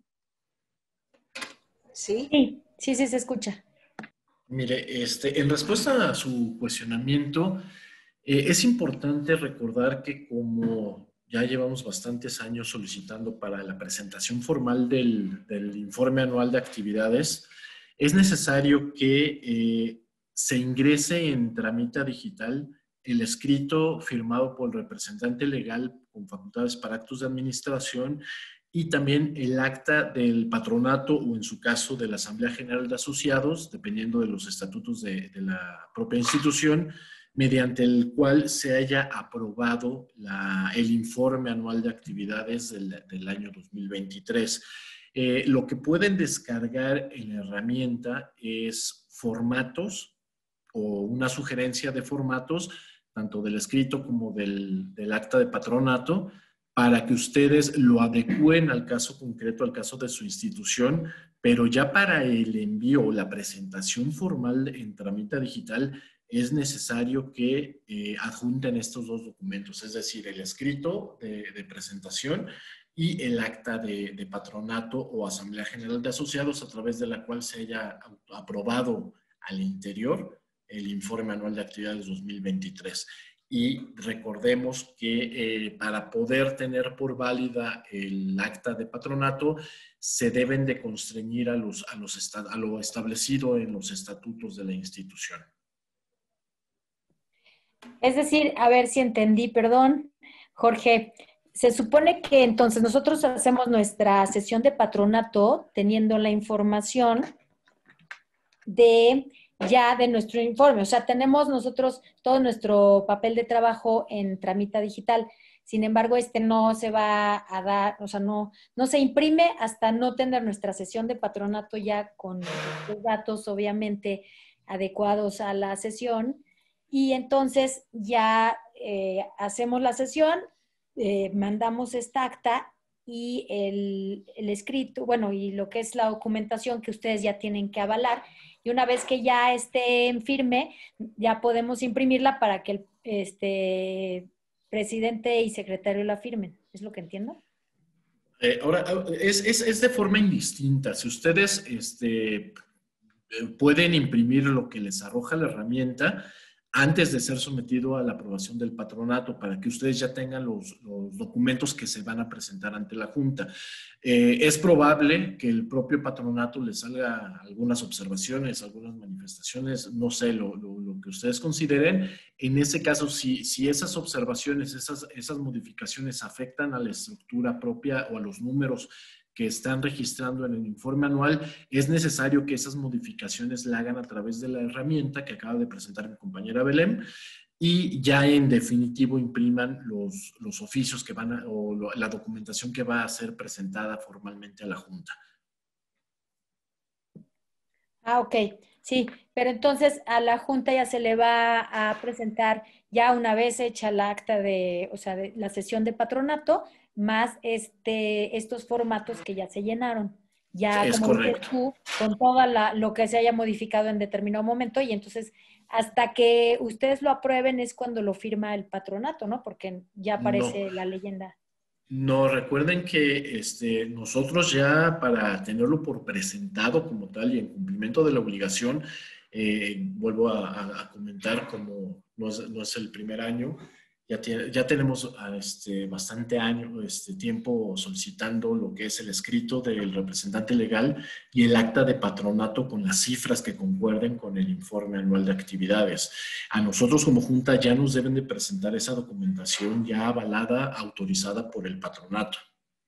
Speaker 5: ¿Sí?
Speaker 4: Sí, se escucha.
Speaker 6: Mire, en respuesta a su cuestionamiento, es importante recordar que como ya llevamos bastantes años solicitando para la presentación formal del informe anual de actividades, es necesario que se ingrese en Tramita Digital el escrito firmado por el representante legal con facultades para actos de administración y también el acta del patronato o en su caso de la Asamblea General de Asociados, dependiendo de los estatutos de la propia institución, mediante el cual se haya aprobado el informe anual de actividades del año 2023. Lo que pueden descargar en la herramienta es formatos o una sugerencia de formatos, tanto del escrito como del acta de patronato, para que ustedes lo adecúen al caso concreto, al caso de su institución, pero ya para el envío o la presentación formal en Tramita Digital es necesario que adjunten estos dos documentos, es decir, el escrito de presentación y el acta de patronato o Asamblea General de Asociados a través de la cual se haya aprobado al interior el informe anual de actividades 2023. Y recordemos que para poder tener por válida el acta de patronato, se deben de constreñir a lo establecido en los estatutos de la institución.
Speaker 4: Es decir, a ver si entendí, perdón, Jorge. Se supone que entonces nosotros hacemos nuestra sesión de patronato teniendo la información de nuestro informe. O sea, tenemos nosotros todo nuestro papel de trabajo en Tramita Digital. Sin embargo, no se va a dar, o sea, no se imprime hasta no tener nuestra sesión de patronato ya con los datos, obviamente, adecuados a la sesión. Y entonces ya hacemos la sesión, mandamos esta acta y el escrito, bueno, y lo que es la documentación que ustedes ya tienen que avalar. Y una vez que ya esté en firme, ya podemos imprimirla para que el presidente y secretario la firmen. ¿Es lo que entiendo?
Speaker 6: Ahora, es de forma indistinta. Si ustedes pueden imprimir lo que les arroja la herramienta antes de ser sometido a la aprobación del patronato para que ustedes ya tengan los documentos que se van a presentar ante la Junta. Es probable que el propio patronato les salga algunas observaciones, algunas manifestaciones, no sé, lo que ustedes consideren. En ese caso, si esas observaciones, esas modificaciones afectan a la estructura propia o a los números que están registrando en el informe anual, es necesario que esas modificaciones la hagan a través de la herramienta que acaba de presentar mi compañera Belén y ya en definitivo impriman los oficios que o la documentación que va a ser presentada formalmente a la Junta.
Speaker 4: Ah, ok, sí, pero entonces a la Junta ya se le va a presentar ya una vez hecha la acta de la sesión de patronato, más estos formatos que ya se llenaron. Ya,
Speaker 6: Es
Speaker 4: como dices
Speaker 6: correcto.
Speaker 4: tú, con todo lo que se haya modificado en determinado momento, y entonces hasta que ustedes lo aprueben es cuando lo firma el patronato, ¿no? Porque ya
Speaker 6: No.
Speaker 4: aparece la leyenda.
Speaker 6: No, recuerden que nosotros ya para tenerlo por presentado como tal y en cumplimiento de la obligación, Vuelvo a comentar, como no es el primer año, ya tenemos bastante tiempo solicitando lo que es el escrito del representante legal y el acta de patronato con las cifras que concuerden con el informe anual de actividades. A nosotros como Junta ya nos deben de presentar esa documentación ya avalada, autorizada por el patronato.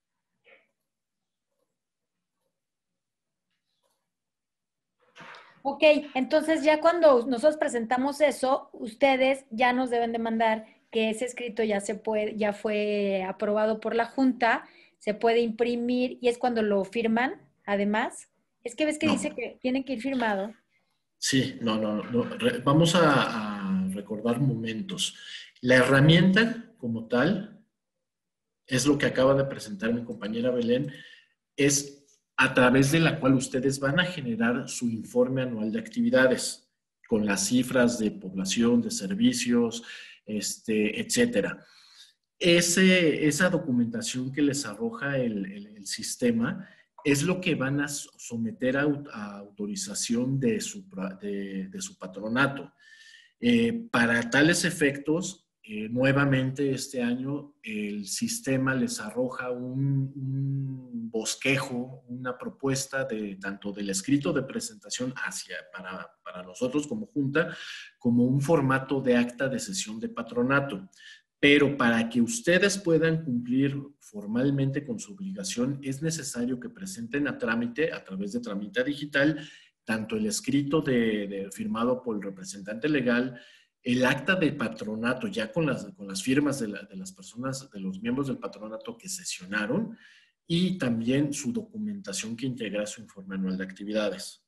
Speaker 4: Ok, entonces ya cuando nosotros presentamos eso, ustedes ya nos deben de mandar que ese escrito ya fue aprobado por la Junta, se puede imprimir y es cuando lo firman, además. Es que ves que dice que tiene que ir firmado.
Speaker 6: Sí, no. Vamos a recordar momentos. La herramienta como tal es lo que acaba de presentar mi compañera Belén, es a través de la cual ustedes van a generar su informe anual de actividades, con las cifras de población, de servicios, etcétera. Esa documentación que les arroja el sistema es lo que van a someter a autorización de su patronato. Para tales efectos, nuevamente este año el sistema les arroja un bosquejo, una propuesta tanto del escrito de presentación para nosotros como Junta, como un formato de acta de sesión de patronato. Pero para que ustedes puedan cumplir formalmente con su obligación, es necesario que presenten a trámite, a través de tramita digital, tanto el escrito firmado por el representante legal, el acta de patronato ya con las firmas de las personas, de los miembros del patronato que sesionaron, y también su documentación que integra su informe anual de actividades.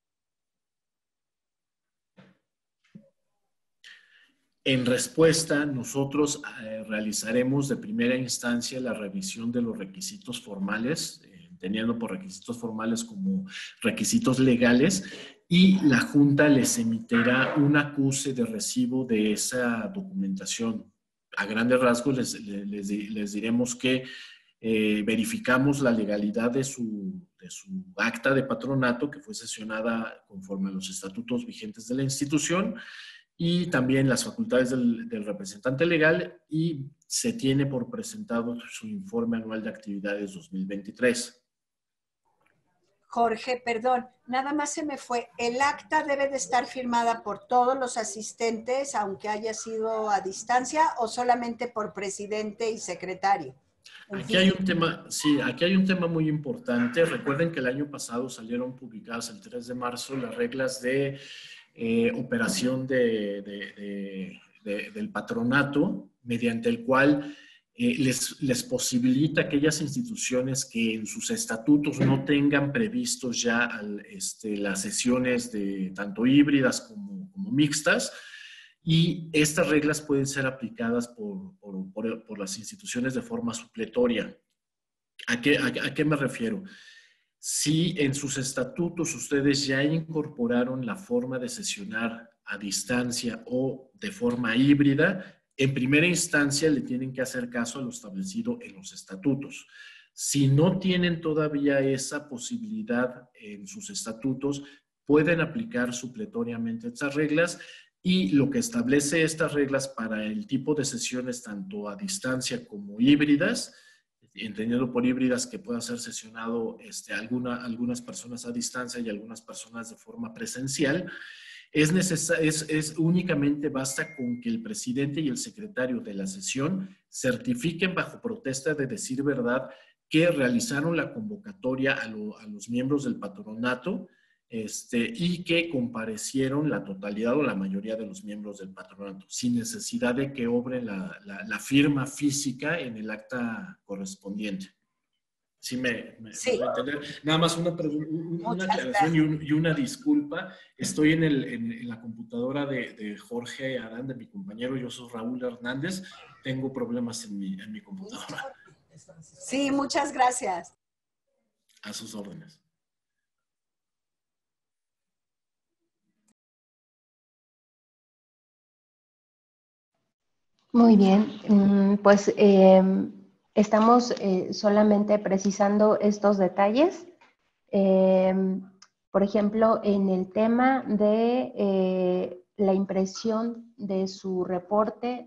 Speaker 6: En respuesta, nosotros realizaremos de primera instancia la revisión de los requisitos formales, teniendo por requisitos formales como requisitos legales, y la Junta les emitirá un acuse de recibo de esa documentación. A grandes rasgos les diremos que verificamos la legalidad de su acta de patronato, que fue sesionada conforme a los estatutos vigentes de la institución, y también las facultades del representante legal, y se tiene por presentado su informe anual de actividades 2023.
Speaker 5: Jorge, perdón, nada más se me fue. ¿El acta debe de estar firmada por todos los asistentes, aunque haya sido a distancia, o solamente por presidente y secretario?
Speaker 6: Aquí hay un tema, sí, aquí hay un tema muy importante. Recuerden que el año pasado salieron publicadas el 3 de marzo las reglas de operación del patronato, mediante el cual les posibilita a aquellas instituciones que en sus estatutos no tengan previstos ya las sesiones tanto híbridas como mixtas, y estas reglas pueden ser aplicadas por las instituciones de forma supletoria. ¿A qué me refiero? Si en sus estatutos ustedes ya incorporaron la forma de sesionar a distancia o de forma híbrida, en primera instancia le tienen que hacer caso a lo establecido en los estatutos. Si no tienen todavía esa posibilidad en sus estatutos, pueden aplicar supletoriamente estas reglas, y lo que establece estas reglas para el tipo de sesiones tanto a distancia como híbridas, entendiendo por híbridas que pueda ser sesionado algunas personas a distancia y algunas personas de forma presencial, únicamente basta con que el presidente y el secretario de la sesión certifiquen bajo protesta de decir verdad que realizaron la convocatoria a los miembros del patronato, y que comparecieron la totalidad o la mayoría de los miembros del patronato, sin necesidad de que obre la firma física en el acta correspondiente. ¿Sí me
Speaker 5: sí.
Speaker 6: voy a entender? Nada más una aclaración y una disculpa. Estoy en la computadora de Jorge Adán, de mi compañero. Yo soy Raúl Hernández. Tengo problemas en mi computadora.
Speaker 5: Sí, muchas gracias.
Speaker 6: A sus órdenes.
Speaker 2: Muy bien, pues estamos solamente precisando estos detalles. Por ejemplo, en el tema de la impresión de su reporte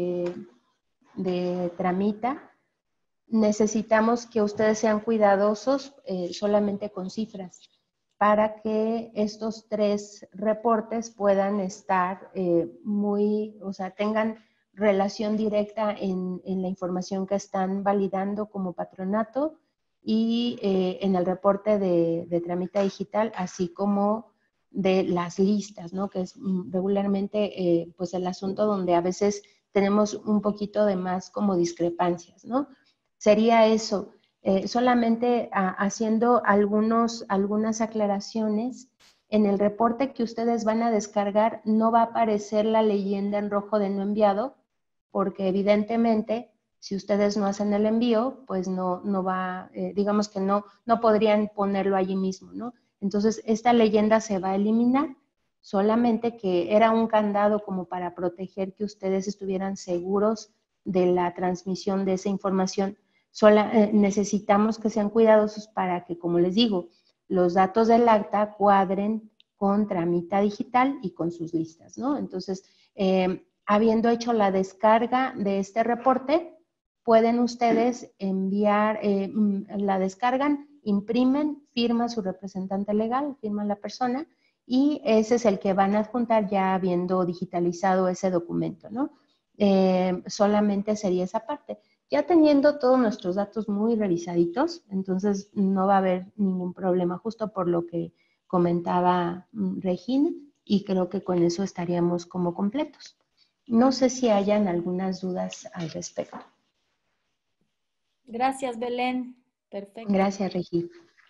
Speaker 2: de Tramita, necesitamos que ustedes sean cuidadosos solamente con cifras para que estos 3 reportes puedan estar o sea, tengan relación directa en la información que están validando como patronato y en el reporte de Tramita Digital, así como de las listas, ¿no? Que es regularmente pues el asunto donde a veces tenemos un poquito de más como discrepancias, ¿no? Sería eso, solamente haciendo algunas aclaraciones. En el reporte que ustedes van a descargar no va a aparecer la leyenda en rojo de no enviado, porque evidentemente si ustedes no hacen el envío, pues no va, digamos que no podrían ponerlo allí mismo, ¿no? Entonces, esta leyenda se va a eliminar, solamente que era un candado como para proteger que ustedes estuvieran seguros de la transmisión de esa información. Necesitamos que sean cuidadosos para que, como les digo, los datos del acta cuadren con Tramita Digital y con sus listas, ¿no? Entonces, habiendo hecho la descarga de este reporte, pueden ustedes enviar, la descargan, imprimen, firma su representante legal, firma la persona, y ese es el que van a adjuntar ya habiendo digitalizado ese documento, ¿no? Solamente sería esa parte. Ya teniendo todos nuestros datos muy revisaditos, entonces no va a haber ningún problema, justo por lo que comentaba Regina, y creo que con eso estaríamos como completos. No sé si hayan algunas dudas al respecto.
Speaker 4: Gracias, Belén. Perfecto.
Speaker 2: Gracias, Regina.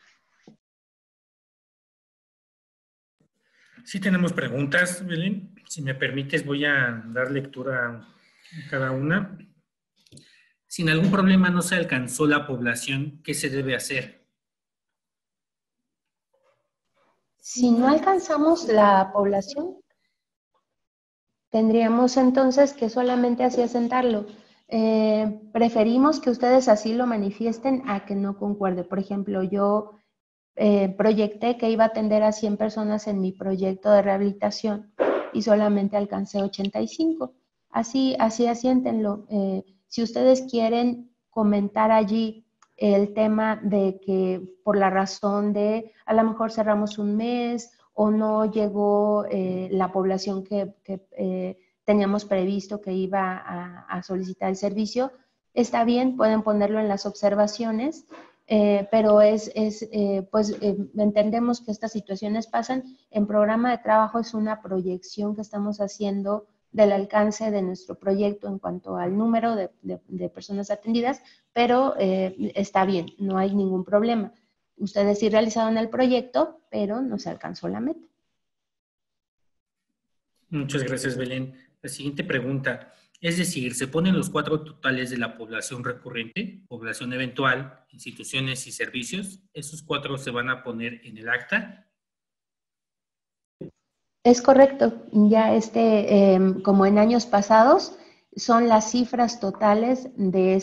Speaker 7: Sí tenemos preguntas, Belén. Si me permites, voy a dar lectura a cada una. Sin algún problema no se alcanzó la población, ¿qué se debe hacer?
Speaker 2: Si no alcanzamos la población, tendríamos entonces que solamente así asentarlo. Preferimos que ustedes así lo manifiesten a que no concuerde. Por ejemplo, yo proyecté que iba a atender a 100 personas en mi proyecto de rehabilitación y solamente alcancé 85. Así asiéntenlo. Si ustedes quieren comentar allí el tema de que por la razón de a lo mejor cerramos un mes o no llegó la población que teníamos previsto que iba a solicitar el servicio, está bien, pueden ponerlo en las observaciones, pero entendemos que estas situaciones pasan. En programa de trabajo es una proyección que estamos haciendo del alcance de nuestro proyecto en cuanto al número de personas atendidas, pero está bien, no hay ningún problema. Ustedes sí realizaron el proyecto, pero no se alcanzó la meta.
Speaker 7: Muchas gracias, Belén. La siguiente pregunta, es decir, ¿se ponen los 4 totales de la población recurrente, población eventual, instituciones y servicios? ¿Esos 4 se van a poner en el acta?
Speaker 2: Es correcto. Ya como en años pasados, son las cifras totales de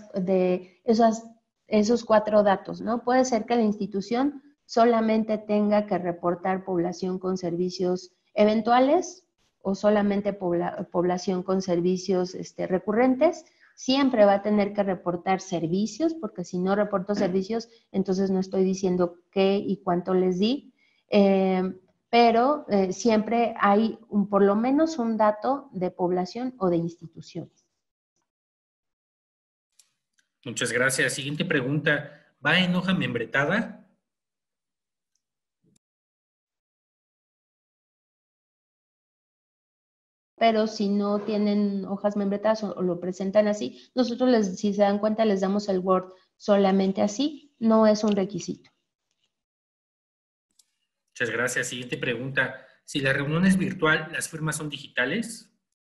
Speaker 2: esos 4 datos, ¿no? Puede ser que la institución solamente tenga que reportar población con servicios eventuales o solamente población con servicios recurrentes. Siempre va a tener que reportar servicios, porque si no reporto servicios, entonces no estoy diciendo qué y cuánto les di. Pero siempre hay por lo menos un dato de población o de instituciones.
Speaker 7: Muchas gracias. Siguiente pregunta, ¿va en hoja membretada?
Speaker 2: Pero si no tienen hojas membretadas o lo presentan así, nosotros, si se dan cuenta, les damos el Word solamente así, no es un requisito.
Speaker 7: Muchas gracias. Siguiente pregunta, si la reunión es virtual, ¿las firmas son digitales?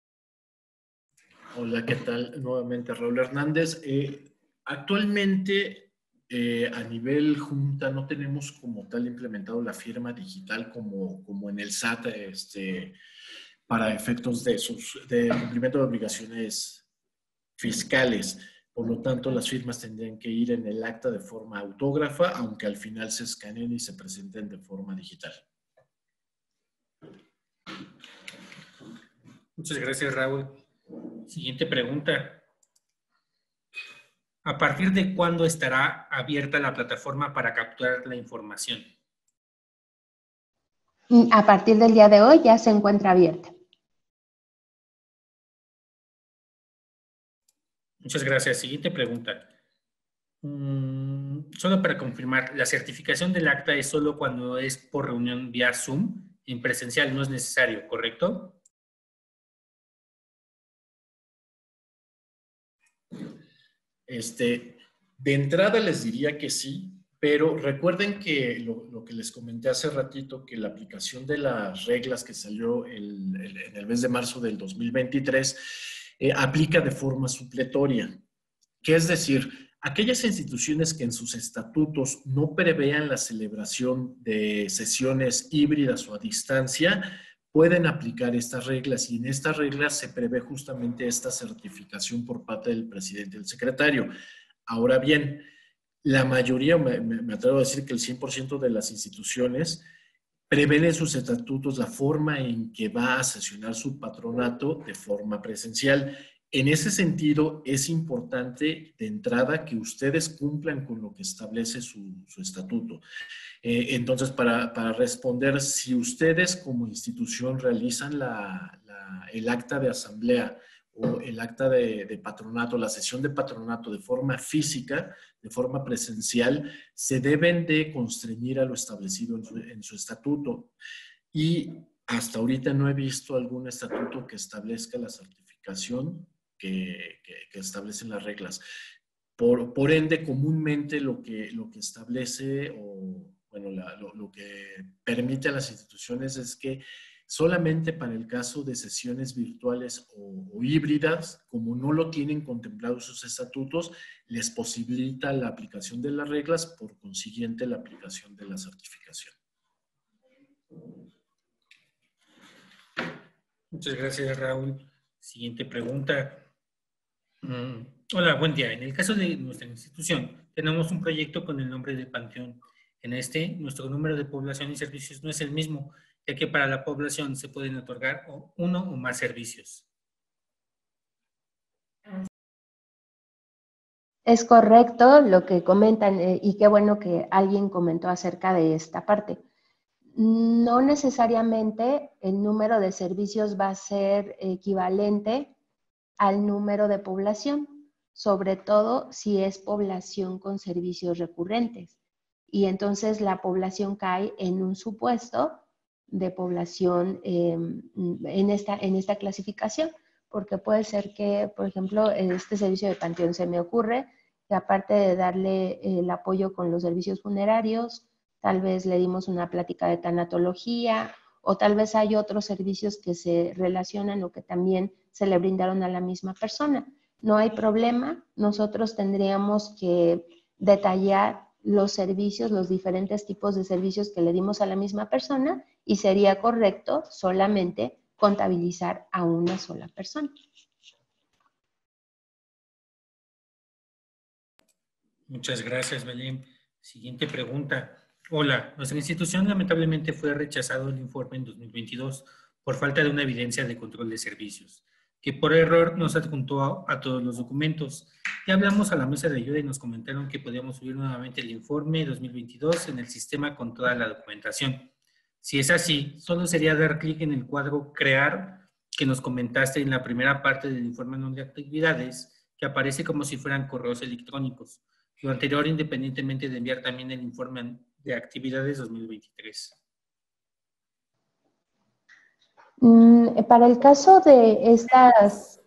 Speaker 6: Hola, ¿qué tal? Nuevamente Raúl Hernández. Actualmente, a nivel junta, no tenemos como tal implementado la firma digital como en el SAT, para efectos de cumplimiento de obligaciones fiscales. Por lo tanto, las firmas tendrían que ir en el acta de forma autógrafa, aunque al final se escaneen y se presenten de forma digital.
Speaker 7: Muchas gracias, Raúl. Siguiente pregunta. ¿A partir de cuándo estará abierta la plataforma para capturar la información?
Speaker 2: A partir del día de hoy ya se encuentra abierta.
Speaker 7: Muchas gracias. Siguiente pregunta. Solo para confirmar, la certificación del acta es solo cuando es por reunión vía Zoom. En presencial no es necesario, ¿correcto?
Speaker 6: De entrada les diría que sí, pero recuerden que lo que les comenté hace ratito, que la aplicación de las reglas que salió en el mes de marzo del 2023 aplica de forma supletoria. ¿Qué es decir? Aquellas instituciones que en sus estatutos no prevean la celebración de sesiones híbridas o a distancia, pueden aplicar estas reglas, y en estas reglas se prevé justamente esta certificación por parte del presidente y del secretario. Ahora bien, la mayoría, me atrevo a decir que el 100% de las instituciones prevén en sus estatutos la forma en que va a sesionar su patronato de forma presencial. En ese sentido, es importante de entrada que ustedes cumplan con lo que establece su estatuto. Entonces, para responder, si ustedes como institución realizan el acta de asamblea o el acta de patronato, la sesión de patronato de forma física, de forma presencial, se deben de constreñir a lo establecido en su estatuto. Y hasta ahorita no he visto algún estatuto que establezca la certificación que establecen las reglas. Por ende, comúnmente lo que establece lo que permite a las instituciones es que solamente para el caso de sesiones virtuales o híbridas, como no lo tienen contemplado sus estatutos, les posibilita la aplicación de las reglas, por consiguiente la aplicación de la certificación.
Speaker 7: Muchas gracias, Raúl. Siguiente pregunta. Hola, buen día. En el caso de nuestra institución, tenemos un proyecto con el nombre de Panteón. En nuestro número de población y servicios no es el mismo, ya que para la población se pueden otorgar uno o más servicios.
Speaker 2: Es correcto lo que comentan y qué bueno que alguien comentó acerca de esta parte. No necesariamente el número de servicios va a ser equivalente al número de población, sobre todo si es población con servicios recurrentes. Y entonces la población cae en un supuesto de población en esta clasificación, porque puede ser que, por ejemplo, este servicio de Panteón se me ocurre que aparte de darle el apoyo con los servicios funerarios, tal vez le dimos una plática de tanatología, o tal vez hay otros servicios que se relacionan o que también se le brindaron a la misma persona. No hay problema, nosotros tendríamos que detallar los servicios, los diferentes tipos de servicios que le dimos a la misma persona, y sería correcto solamente contabilizar a una sola persona.
Speaker 7: Muchas gracias, Belén. Siguiente pregunta. Hola, nuestra institución lamentablemente fue rechazado el informe en 2022 por falta de una evidencia de control de servicios, que por error nos adjuntó a todos los documentos. Ya hablamos a la mesa de ayuda y nos comentaron que podíamos subir nuevamente el informe 2022 en el sistema con toda la documentación. Si es así, solo sería dar clic en el cuadro Crear, que nos comentaste en la primera parte del informe anual de actividades, que aparece como si fueran correos electrónicos. Lo anterior independientemente de enviar también el informe de actividades 2023.
Speaker 2: Para el caso de estas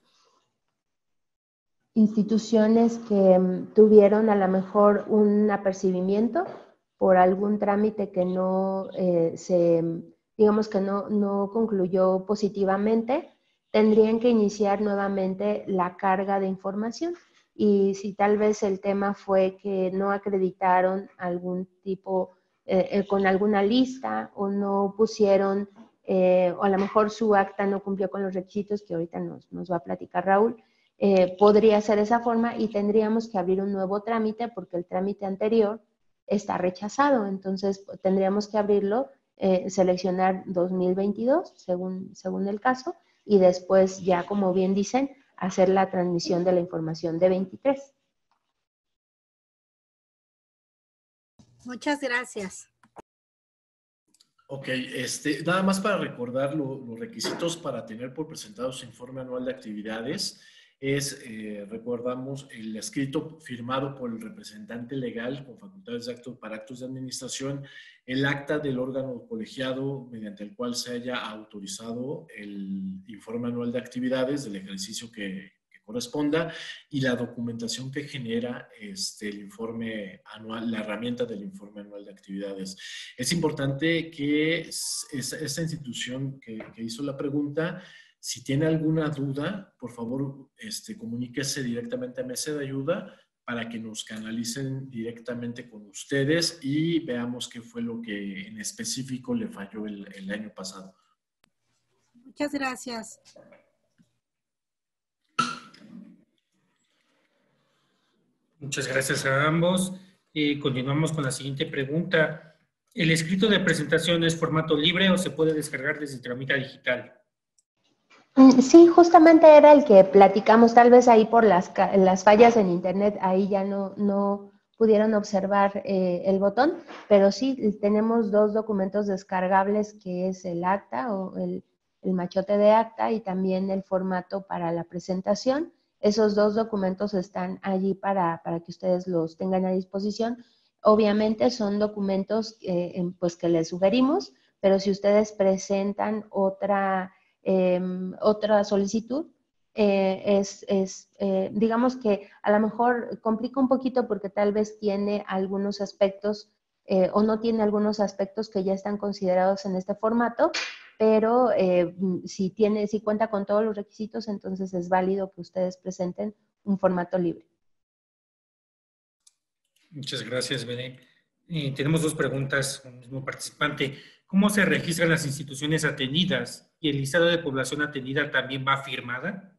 Speaker 2: instituciones que tuvieron a lo mejor un apercibimiento por algún trámite que no digamos que no concluyó positivamente, tendrían que iniciar nuevamente la carga de información. Y si tal vez el tema fue que no acreditaron algún tipo, con alguna lista, o no pusieron, o a lo mejor su acta no cumplió con los requisitos que ahorita nos va a platicar Raúl, podría ser esa forma y tendríamos que abrir un nuevo trámite porque el trámite anterior está rechazado. Entonces, tendríamos que abrirlo, seleccionar 2022, según el caso, y después ya, como bien dicen, hacer la transmisión de la información de 23.
Speaker 5: Muchas gracias.
Speaker 6: Ok, nada más para recordar los requisitos para tener por presentado su informe anual de actividades recordamos, el escrito firmado por el representante legal con facultades de acto para actos de administración, el acta del órgano colegiado mediante el cual se haya autorizado el informe anual de actividades del ejercicio que corresponda y la documentación que genera el informe anual, la herramienta del informe anual de actividades. Es importante que esta institución que hizo la pregunta, si tiene alguna duda, por favor, comuníquese directamente a Mesa de Ayuda para que nos canalicen directamente con ustedes y veamos qué fue lo que en específico le falló el año pasado.
Speaker 5: Muchas gracias.
Speaker 7: Muchas gracias a ambos. Continuamos con la siguiente pregunta. ¿El escrito de presentación es formato libre o se puede descargar desde Tramita Digital?
Speaker 2: Sí, justamente era el que platicamos, tal vez ahí por las fallas en internet, ahí ya no pudieron observar el botón, pero sí tenemos dos documentos descargables, que es el acta o el machote de acta y también el formato para la presentación. Esos dos documentos están allí para que ustedes los tengan a disposición. Obviamente son documentos pues que les sugerimos, pero si ustedes presentan otra solicitud, digamos que a lo mejor complica un poquito porque tal vez tiene algunos aspectos o no tiene algunos aspectos que ya están considerados en este formato, pero si cuenta con todos los requisitos, entonces es válido que ustedes presenten un formato libre.
Speaker 7: Muchas gracias, Belén. Tenemos dos preguntas con el mismo participante. ¿Cómo se registran las instituciones atendidas? ¿Y el listado de población atendida también va firmada?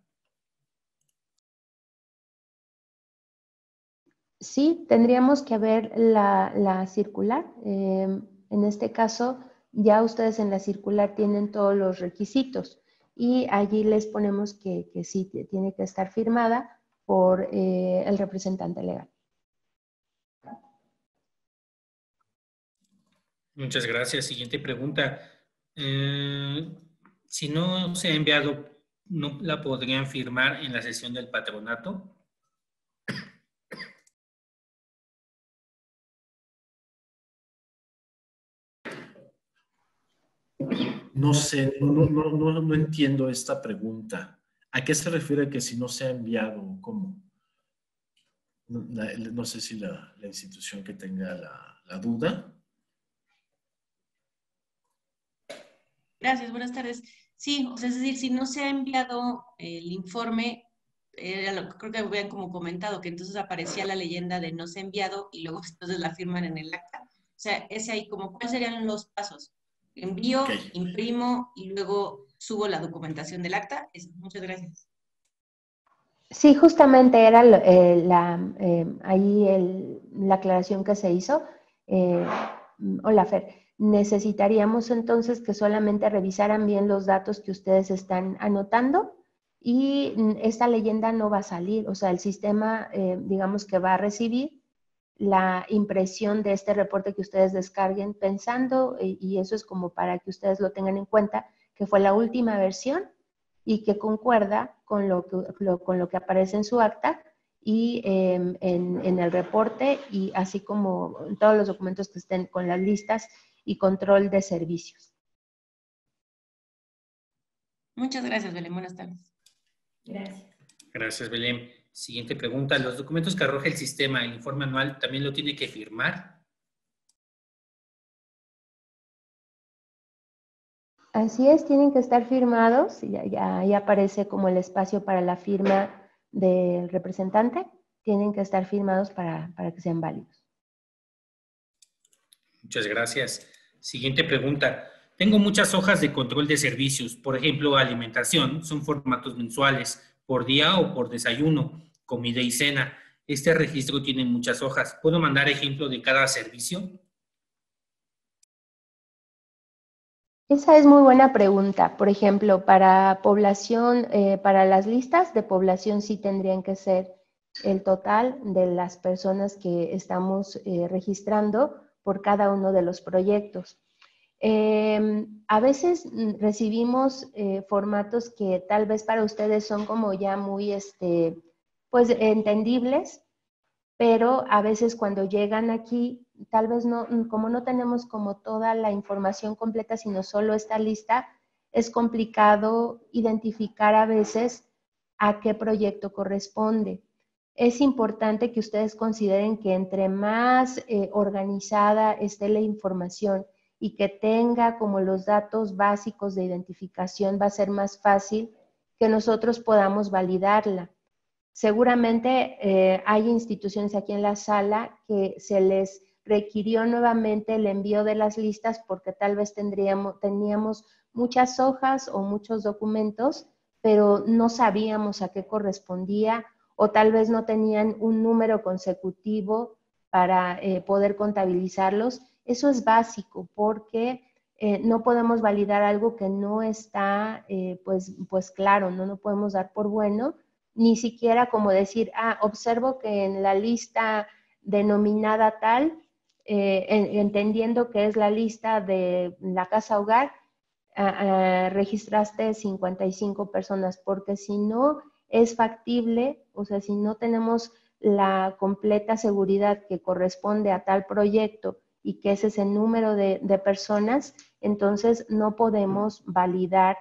Speaker 2: Sí, tendríamos que ver la circular. En este caso, ya ustedes en la circular tienen todos los requisitos y allí les ponemos que sí tiene que estar firmada por el representante legal.
Speaker 7: Muchas gracias. Siguiente pregunta. Si no se ha enviado, ¿no la podrían firmar en la sesión del patronato?
Speaker 6: No sé, no entiendo esta pregunta. ¿A qué se refiere que si no se ha enviado o cómo? No sé si la institución que tenga la duda.
Speaker 8: Gracias, buenas tardes. Sí, o sea, es decir, si no se ha enviado el informe, creo que habían como comentado que entonces aparecía la leyenda de no se ha enviado y luego entonces la firman en el acta. O sea, ese ahí como, ¿cuáles serían los pasos? Envío, okay, imprimo y luego subo la documentación del acta. Muchas gracias.
Speaker 2: Sí, justamente era ahí la aclaración que se hizo. Hola, Fer. Necesitaríamos entonces que solamente revisaran bien los datos que ustedes están anotando y esta leyenda no va a salir. O sea, el sistema, digamos que va a recibir la impresión de este reporte que ustedes descarguen pensando, y eso es como para que ustedes lo tengan en cuenta, que fue la última versión y que concuerda con lo que aparece en su acta y en el reporte, y así como todos los documentos que estén con las listas y control de servicios.
Speaker 8: Muchas gracias, Belén. Buenas tardes.
Speaker 4: Gracias.
Speaker 7: Gracias, Belén. Siguiente pregunta. ¿Los documentos que arroja el sistema, el informe anual, también lo tiene que firmar?
Speaker 2: Así es, tienen que estar firmados. Ahí aparece como el espacio para la firma del representante. Tienen que estar firmados para que sean válidos.
Speaker 7: Muchas gracias. Siguiente pregunta. Tengo muchas hojas de control de servicios, por ejemplo, alimentación, son formatos mensuales. por día o por desayuno, comida y cena. Este registro tiene muchas hojas. ¿Puedo mandar ejemplo de cada servicio?
Speaker 2: Esa es muy buena pregunta. Por ejemplo, para población, para las listas de población sí tendrían que ser el total de las personas que estamos registrando por cada uno de los proyectos. A veces recibimos formatos que tal vez para ustedes son como ya muy pues entendibles, pero a veces cuando llegan aquí, tal vez no, como no tenemos como toda la información completa, sino solo esta lista, es complicado identificar a veces a qué proyecto corresponde. Es importante que ustedes consideren que entre más organizada esté la información y que tenga como los datos básicos de identificación, va a ser más fácil que nosotros podamos validarla. Seguramente hay instituciones aquí en la sala que se les requirió nuevamente el envío de las listas porque tal vez teníamos muchas hojas o muchos documentos, pero no sabíamos a qué correspondía o tal vez no tenían un número consecutivo para poder contabilizarlos. Eso es básico porque no podemos validar algo que no está pues claro, no podemos dar por bueno, ni siquiera como decir, observo que en la lista denominada tal, entendiendo que es la lista de la casa hogar, registraste 55 personas, porque si no es factible, o sea, si no tenemos la completa seguridad que corresponde a tal proyecto y que ese es el número de personas, entonces no podemos validar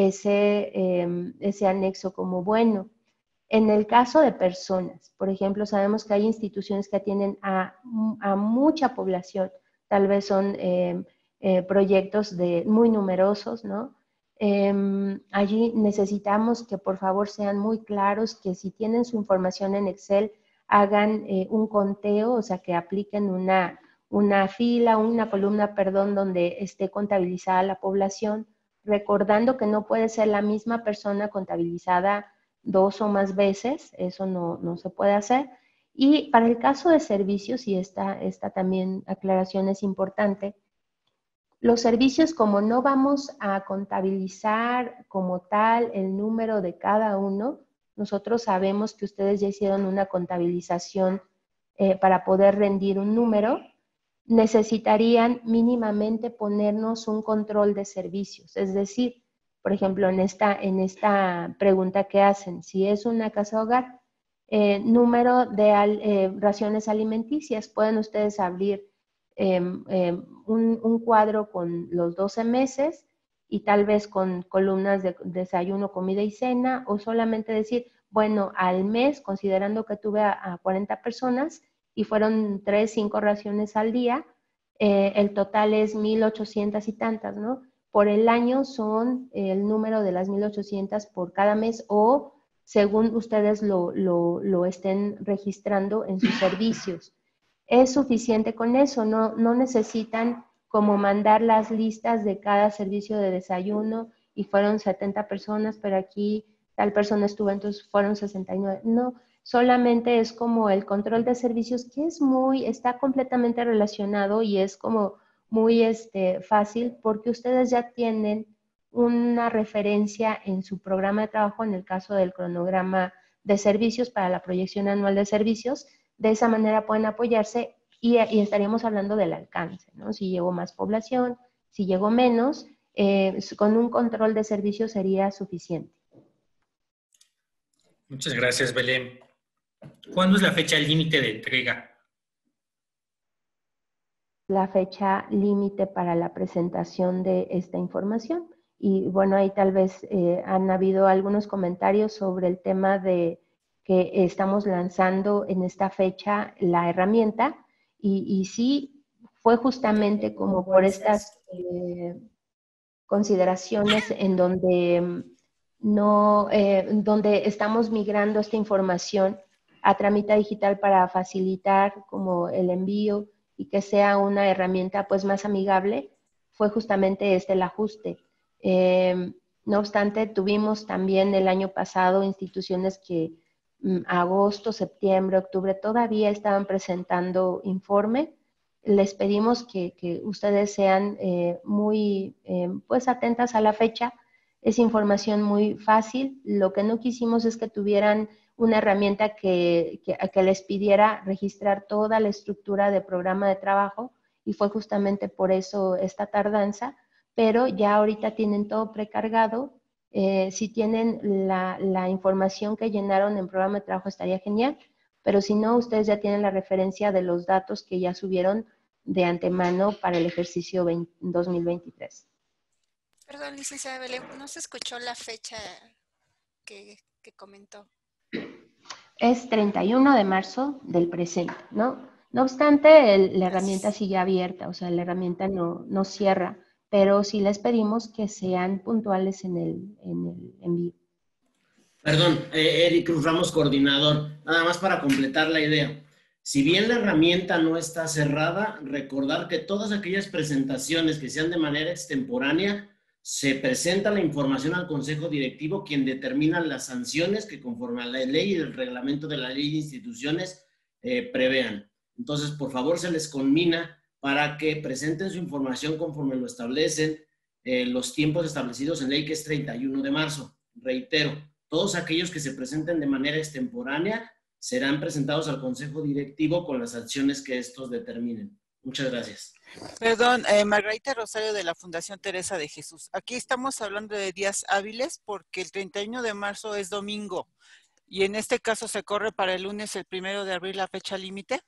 Speaker 2: ese anexo como bueno. En el caso de personas, por ejemplo, sabemos que hay instituciones que atienden a mucha población, tal vez son proyectos muy numerosos, ¿no? Allí necesitamos que por favor sean muy claros, que si tienen su información en Excel, hagan un conteo, o sea, que apliquen una fila, una columna, perdón, donde esté contabilizada la población, recordando que no puede ser la misma persona contabilizada 2 o más veces, eso no se puede hacer. Y para el caso de servicios, y esta también aclaración es importante, los servicios, como no vamos a contabilizar como tal el número de cada uno, nosotros sabemos que ustedes ya hicieron una contabilización para poder rendir un número, necesitarían mínimamente ponernos un control de servicios, es decir, por ejemplo, en esta pregunta que hacen, si es una casa hogar, número de raciones alimenticias, pueden ustedes abrir un cuadro con los 12 meses y tal vez con columnas de desayuno, comida y cena, o solamente decir, bueno, al mes, considerando que tuve a 40 personas y fueron 3, 5 raciones al día, el total es 1,800 y tantas, ¿no? Por el año son el número de las 1,800 por cada mes o según ustedes lo estén registrando en sus servicios. Es suficiente con eso, no necesitan como mandar las listas de cada servicio de desayuno y fueron 70 personas, pero aquí tal persona estuvo, entonces fueron 69. No, solamente es como el control de servicios que está completamente relacionado y es como muy fácil porque ustedes ya tienen una referencia en su programa de trabajo en el caso del cronograma de servicios para la proyección anual de servicios. De esa manera pueden apoyarse y estaríamos hablando del alcance, ¿no? Si llegó más población, si llegó menos, con un control de servicios sería suficiente.
Speaker 7: Muchas gracias, Belén. ¿Cuándo es la fecha límite de entrega?
Speaker 2: La fecha límite para la presentación de esta información. Y bueno, ahí tal vez han habido algunos comentarios sobre el tema de que estamos lanzando en esta fecha la herramienta y sí, fue justamente como por estas consideraciones en donde donde estamos migrando esta información a Tramita Digital para facilitar como el envío y que sea una herramienta pues más amigable, fue justamente el ajuste. No obstante, tuvimos también el año pasado instituciones que agosto, septiembre, octubre todavía estaban presentando informe. Les pedimos que ustedes sean muy pues atentas a la fecha. Es información muy fácil. Lo que no quisimos es que tuvieran una herramienta que les pidiera registrar toda la estructura de programa de trabajo, y fue justamente por eso esta tardanza, pero ya ahorita tienen todo precargado. Si tienen la información que llenaron en programa de trabajo estaría genial, pero si no, ustedes ya tienen la referencia de los datos que ya subieron de antemano para el ejercicio 2023.
Speaker 9: Perdón, licenciada Belén, no se escuchó la fecha que comentó.
Speaker 2: Es 31 de marzo del presente, ¿no? No obstante, la herramienta sigue abierta, o sea, la herramienta no cierra, pero sí les pedimos que sean puntuales en el envío.
Speaker 10: Perdón, Eric Cruz Ramos, coordinador. Nada más para completar la idea. Si bien la herramienta no está cerrada, recordar que todas aquellas presentaciones que sean de manera extemporánea, se presenta la información al Consejo Directivo, quien determina las sanciones que conforme a la ley y el reglamento de la ley de instituciones prevean. Entonces, por favor, se les conmina para que presenten su información conforme lo establecen los tiempos establecidos en ley, que es 31 de marzo. Reitero, todos aquellos que se presenten de manera extemporánea serán presentados al Consejo Directivo con las acciones que estos determinen. Muchas gracias.
Speaker 11: Perdón, Margarita Rosario de la Fundación Teresa de Jesús. Aquí estamos hablando de días hábiles porque el 31 de marzo es domingo y en este caso se corre para el lunes el 1 de abril la fecha límite.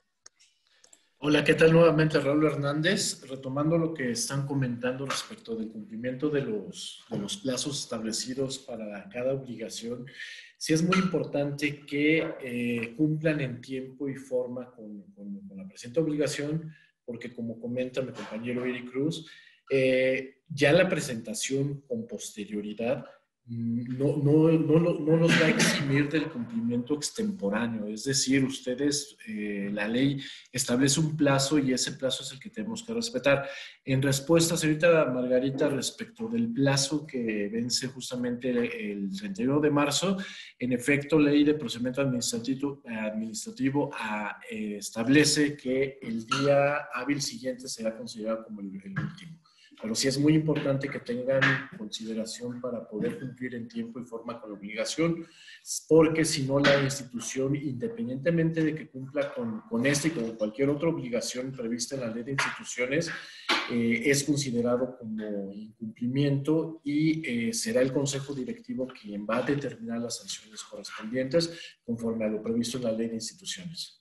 Speaker 6: Hola, ¿qué tal? Nuevamente Raúl Hernández, retomando lo que están comentando respecto del cumplimiento de los plazos establecidos para cada obligación. Sí es muy importante que cumplan en tiempo y forma con la presente obligación, porque como comenta mi compañero Eric Cruz, ya la presentación con posterioridad no los va a eximir del cumplimiento extemporáneo. Es decir, ustedes, la ley establece un plazo y ese plazo es el que tenemos que respetar. En respuesta, señorita Margarita, respecto del plazo que vence justamente el 31 de marzo, en efecto, la ley de procedimiento administrativo establece que el día hábil siguiente será considerado como el último. Pero sí es muy importante que tengan consideración para poder cumplir en tiempo y forma con la obligación, porque si no, la institución, independientemente de que cumpla con esta y con cualquier otra obligación prevista en la ley de instituciones, es considerado como incumplimiento y será el Consejo Directivo quien va a determinar las sanciones correspondientes conforme a lo previsto en la ley de instituciones.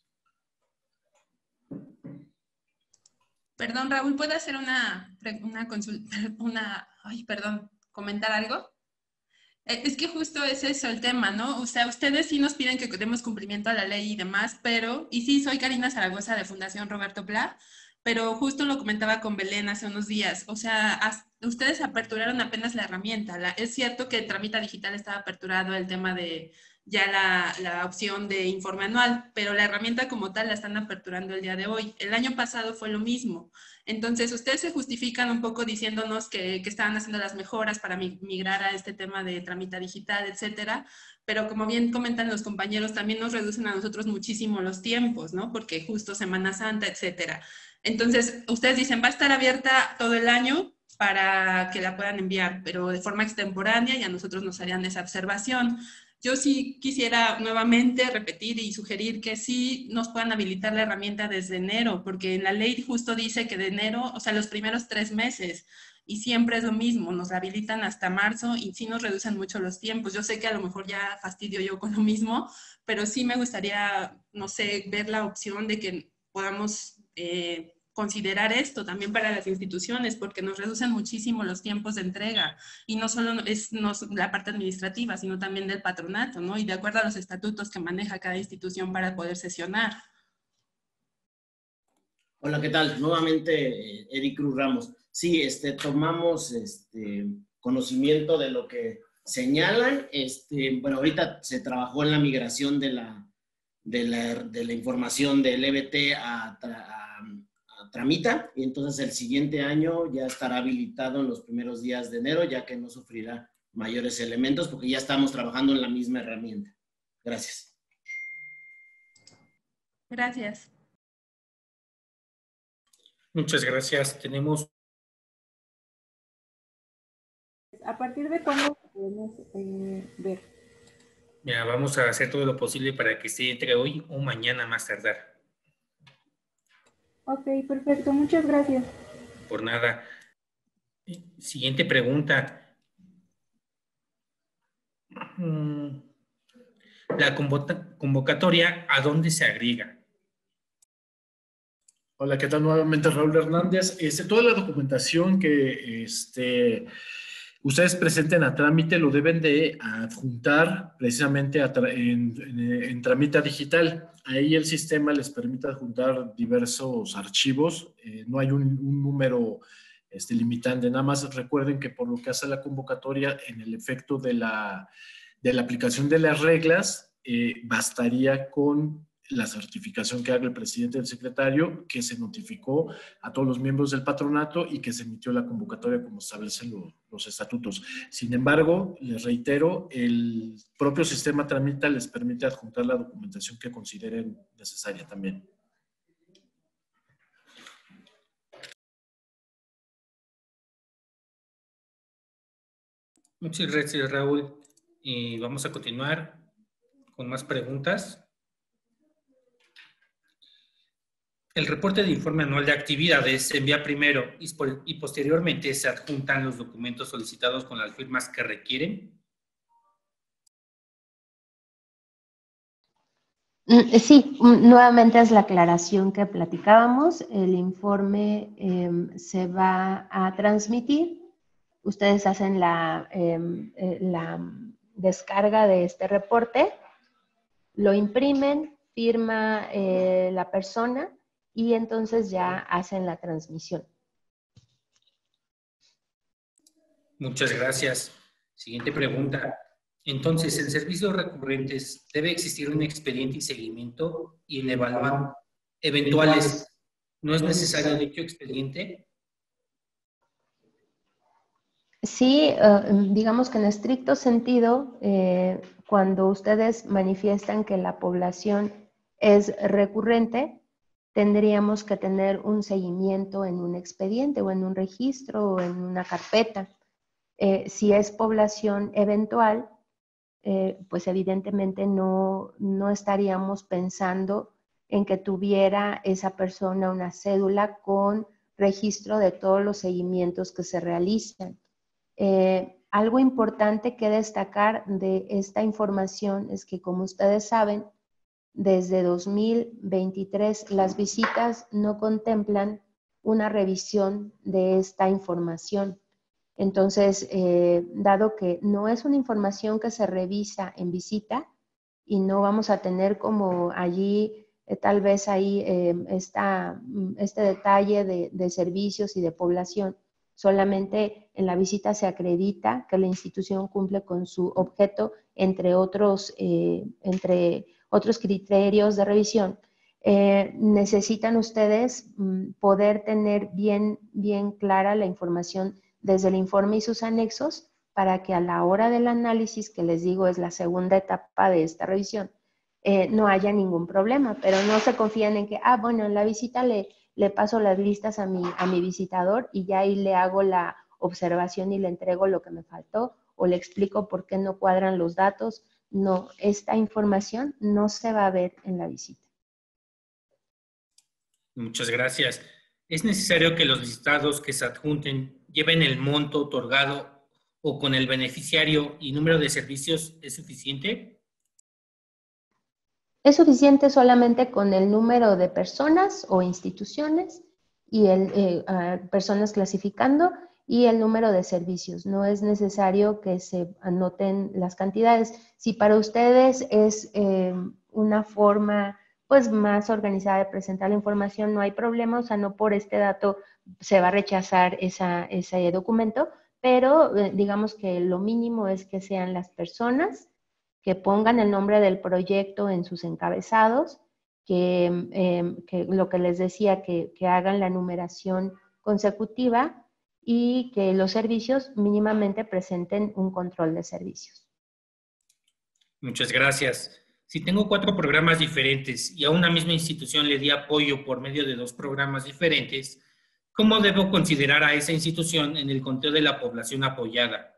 Speaker 12: Perdón, Raúl, ¿puedo hacer una consulta, comentar algo? Es que justo es eso el tema, ¿no? O sea, ustedes sí nos piden que demos cumplimiento a la ley y demás, y sí, soy Karina Zaragoza de Fundación Roberto Pla, pero justo lo comentaba con Belén hace unos días, o sea, ustedes aperturaron apenas la herramienta. Es cierto que Tramita Digital estaba aperturado el tema de ya la opción de informe anual, pero la herramienta como tal la están aperturando el día de hoy. El año pasado fue lo mismo. Entonces, ustedes se justifican un poco diciéndonos que estaban haciendo las mejoras para migrar a este tema de Tramita Digital, etcétera, pero como bien comentan los compañeros, también nos reducen a nosotros muchísimo los tiempos, ¿no? Porque justo Semana Santa, etcétera. Entonces, ustedes dicen, va a estar abierta todo el año para que la puedan enviar, pero de forma extemporánea, y a nosotros nos harían esa observación. Yo sí quisiera nuevamente repetir y sugerir que sí nos puedan habilitar la herramienta desde enero, porque en la ley justo dice que de enero, o sea, los primeros 3 meses, y siempre es lo mismo, nos habilitan hasta marzo y sí nos reducen mucho los tiempos. Yo sé que a lo mejor ya fastidio yo con lo mismo, pero sí me gustaría, no sé, ver la opción de que podamos considerar esto también para las instituciones, porque nos reducen muchísimo los tiempos de entrega, y no solo es la parte administrativa, sino también del patronato, ¿no? Y de acuerdo a los estatutos que maneja cada institución para poder sesionar.
Speaker 10: Hola, ¿qué tal? Nuevamente, Eric Cruz Ramos. Sí, tomamos conocimiento de lo que señalan. Bueno, ahorita se trabajó en la migración de la información del EBT a tramita y entonces el siguiente año ya estará habilitado en los primeros días de enero, ya que no sufrirá mayores elementos porque ya estamos trabajando en la misma herramienta. Gracias.
Speaker 12: Gracias.
Speaker 7: Muchas gracias. Tenemos...
Speaker 13: ¿A partir de cuándo podemos ver?
Speaker 7: Ya, vamos a hacer todo lo posible para que se entre hoy o mañana más tardar.
Speaker 13: Ok, perfecto. Muchas gracias.
Speaker 7: Por nada. Siguiente pregunta. La convocatoria, ¿a dónde se agrega?
Speaker 6: Hola, ¿qué tal? Nuevamente Raúl Hernández. Toda la documentación que ustedes presenten a trámite lo deben de adjuntar precisamente en trámite digital. Ahí el sistema les permite adjuntar diversos archivos. No hay un número limitante. Nada más recuerden que por lo que hace la convocatoria, en el efecto de la aplicación de las reglas, bastaría con la certificación que haga el presidente del secretario, que se notificó a todos los miembros del patronato y que se emitió la convocatoria como establecen los estatutos. Sin embargo, les reitero, el propio sistema Tramita les permite adjuntar la documentación que consideren necesaria también.
Speaker 7: Muchas gracias, Raúl. Vamos a continuar con más preguntas. El reporte de informe anual de actividades se envía primero y posteriormente se adjuntan los documentos solicitados con las firmas que requieren.
Speaker 2: Sí, nuevamente es la aclaración que platicábamos. El informe se va a transmitir. Ustedes hacen la descarga de este reporte, lo imprimen, firma la persona y entonces ya hacen la transmisión.
Speaker 7: Muchas gracias. Siguiente pregunta. Entonces, en servicios recurrentes debe existir un expediente y seguimiento y en eventuales, ¿no es necesario dicho expediente?
Speaker 2: Sí, digamos que en estricto sentido, cuando ustedes manifiestan que la población es recurrente, tendríamos que tener un seguimiento en un expediente o en un registro o en una carpeta. Si es población eventual, pues evidentemente no estaríamos pensando en que tuviera esa persona una cédula con registro de todos los seguimientos que se realizan. Algo importante que destacar de esta información es que, como ustedes saben, desde 2023 las visitas no contemplan una revisión de esta información. Entonces, dado que no es una información que se revisa en visita y no vamos a tener como allí, tal vez ahí este detalle de servicios y de población, solamente en la visita se acredita que la institución cumple con su objeto, entre otros criterios de revisión. Necesitan ustedes poder tener bien clara la información desde el informe y sus anexos para que a la hora del análisis, que les digo es la segunda etapa de esta revisión, no haya ningún problema, pero no se confíen en que, bueno, en la visita le paso las listas a mi visitador y ya ahí le hago la observación y le entrego lo que me faltó o le explico por qué no cuadran los datos. No, esta información no se va a ver en la visita.
Speaker 7: Muchas gracias. ¿Es necesario que los listados que se adjunten lleven el monto otorgado o con el beneficiario y número de servicios es suficiente?
Speaker 2: Es suficiente solamente con el número de personas o instituciones y personas clasificando y el número de servicios. No es necesario que se anoten las cantidades. Si para ustedes es una forma pues más organizada de presentar la información, no hay problema, o sea, no por este dato se va a rechazar ese documento, pero digamos que lo mínimo es que sean las personas que pongan el nombre del proyecto en sus encabezados que lo que les decía, que hagan la numeración consecutiva y que los servicios mínimamente presenten un control de servicios.
Speaker 7: Muchas gracias. Si tengo 4 programas diferentes y a una misma institución le di apoyo por medio de 2 programas diferentes, ¿cómo debo considerar a esa institución en el conteo de la población apoyada?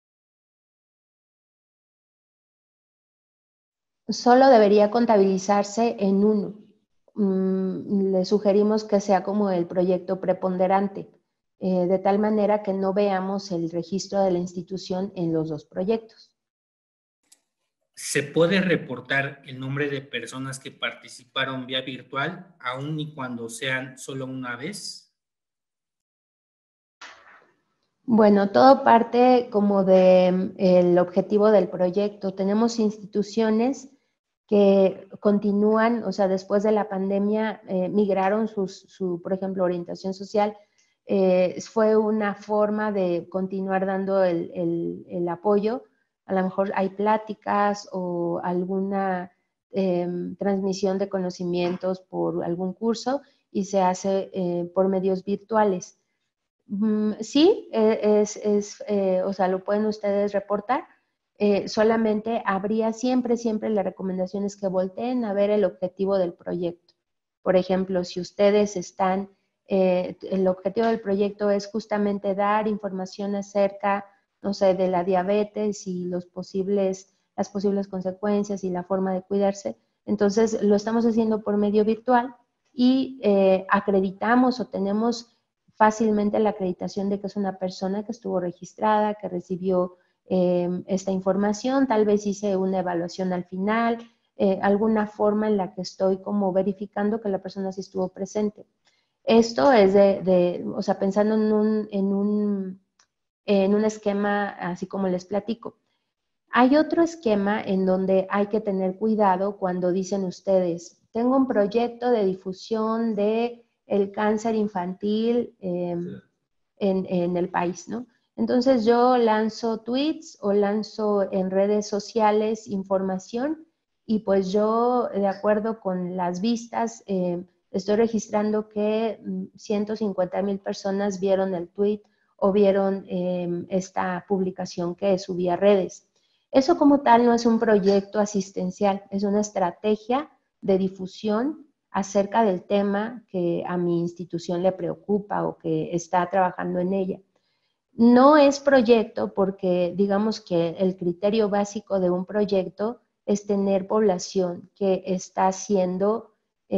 Speaker 2: Solo debería contabilizarse en uno. Le sugerimos que sea como el proyecto preponderante, de tal manera que no veamos el registro de la institución en los 2 proyectos.
Speaker 7: ¿Se puede reportar el nombre de personas que participaron vía virtual, aun y cuando sean solo una vez?
Speaker 2: Bueno, todo parte como del objetivo del proyecto. Tenemos instituciones que continúan, o sea, después de la pandemia, migraron su, por ejemplo, orientación social. Fue una forma de continuar dando el apoyo. A lo mejor hay pláticas o alguna transmisión de conocimientos por algún curso y se hace por medios virtuales. Sí, o sea, lo pueden ustedes reportar. Solamente habría siempre la recomendación es que volteen a ver el objetivo del proyecto. Por ejemplo, si ustedes están, el objetivo del proyecto es justamente dar información acerca, no sé, de la diabetes y las posibles consecuencias y la forma de cuidarse, entonces lo estamos haciendo por medio virtual y acreditamos o tenemos fácilmente la acreditación de que es una persona que estuvo registrada, que recibió esta información, tal vez hice una evaluación al final, alguna forma en la que estoy como verificando que la persona sí estuvo presente. Esto es o sea, pensando en un esquema así como les platico. Hay otro esquema en donde hay que tener cuidado cuando dicen ustedes, tengo un proyecto de difusión de el cáncer infantil en el país, ¿no? Entonces yo lanzo tweets o lanzo en redes sociales información y pues yo, de acuerdo con las vistas, estoy registrando que 150,000 personas vieron el tweet o vieron esta publicación que subí a redes. Eso como tal no es un proyecto asistencial, es una estrategia de difusión acerca del tema que a mi institución le preocupa o que está trabajando en ella. No es proyecto porque digamos que el criterio básico de un proyecto es tener población que está siendo,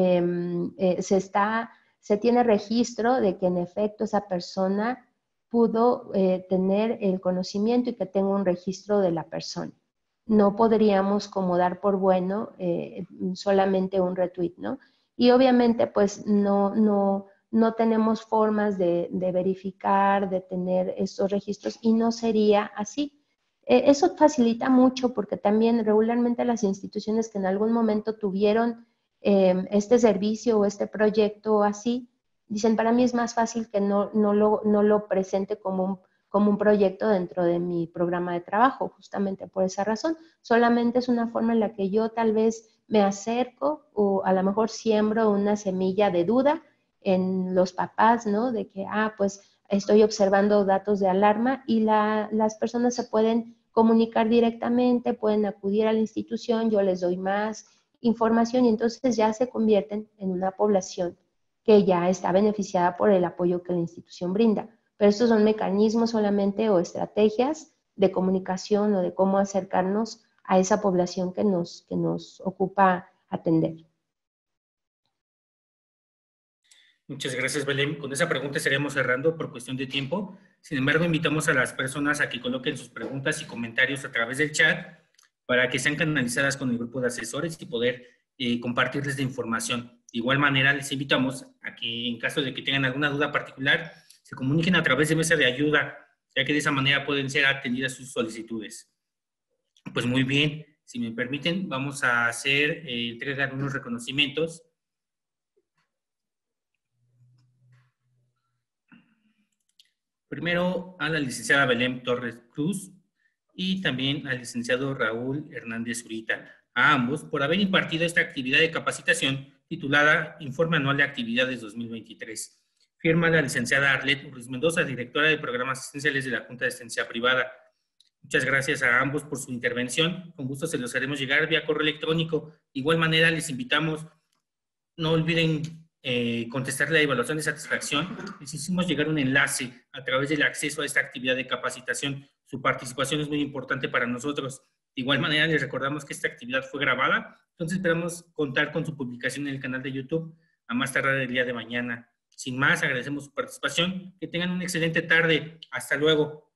Speaker 2: se tiene registro de que en efecto esa persona pudo tener el conocimiento y que tenga un registro de la persona. No podríamos como dar por bueno solamente un retweet, ¿no? Y obviamente pues no tenemos formas de verificar, de tener estos registros y no sería así. Eso facilita mucho porque también regularmente las instituciones que en algún momento tuvieron este servicio o este proyecto así, dicen para mí es más fácil que no lo presente como un proyecto dentro de mi programa de trabajo, justamente por esa razón. Solamente es una forma en la que yo tal vez me acerco o a lo mejor siembro una semilla de duda en los papás, ¿no? De que, pues estoy observando datos de alarma y las personas se pueden comunicar directamente, pueden acudir a la institución, yo les doy más información y entonces ya se convierten en una población que ya está beneficiada por el apoyo que la institución brinda. Pero estos son mecanismos solamente o estrategias de comunicación o de cómo acercarnos a esa población que nos ocupa atender.
Speaker 7: Muchas gracias, Belén. Con esa pregunta estaremos cerrando por cuestión de tiempo. Sin embargo, invitamos a las personas a que coloquen sus preguntas y comentarios a través del chat para que sean canalizadas con el grupo de asesores y poder compartirles la información. De igual manera, les invitamos a que en caso de que tengan alguna duda particular, se comuniquen a través de mesa de ayuda, ya que de esa manera pueden ser atendidas sus solicitudes. Pues muy bien, si me permiten, vamos a hacer entrega de unos reconocimientos. Primero a la licenciada Belén Torres Cruz y también al licenciado Raúl Hernández Zurita, a ambos por haber impartido esta actividad de capacitación titulada Informe Anual de Actividades 2023. Firma la licenciada Arlet Ruiz Mendoza, directora de Programas Asistenciales de la Junta de Asistencia Privada. Muchas gracias a ambos por su intervención. Con gusto se los haremos llegar vía correo electrónico. De igual manera, les invitamos, no olviden contestar la evaluación de satisfacción. Les hicimos llegar un enlace a través del acceso a esta actividad de capacitación. Su participación es muy importante para nosotros. De igual manera, les recordamos que esta actividad fue grabada, entonces esperamos contar con su publicación en el canal de YouTube a más tardar el día de mañana. Sin más, agradecemos su participación. Que tengan una excelente tarde. Hasta luego.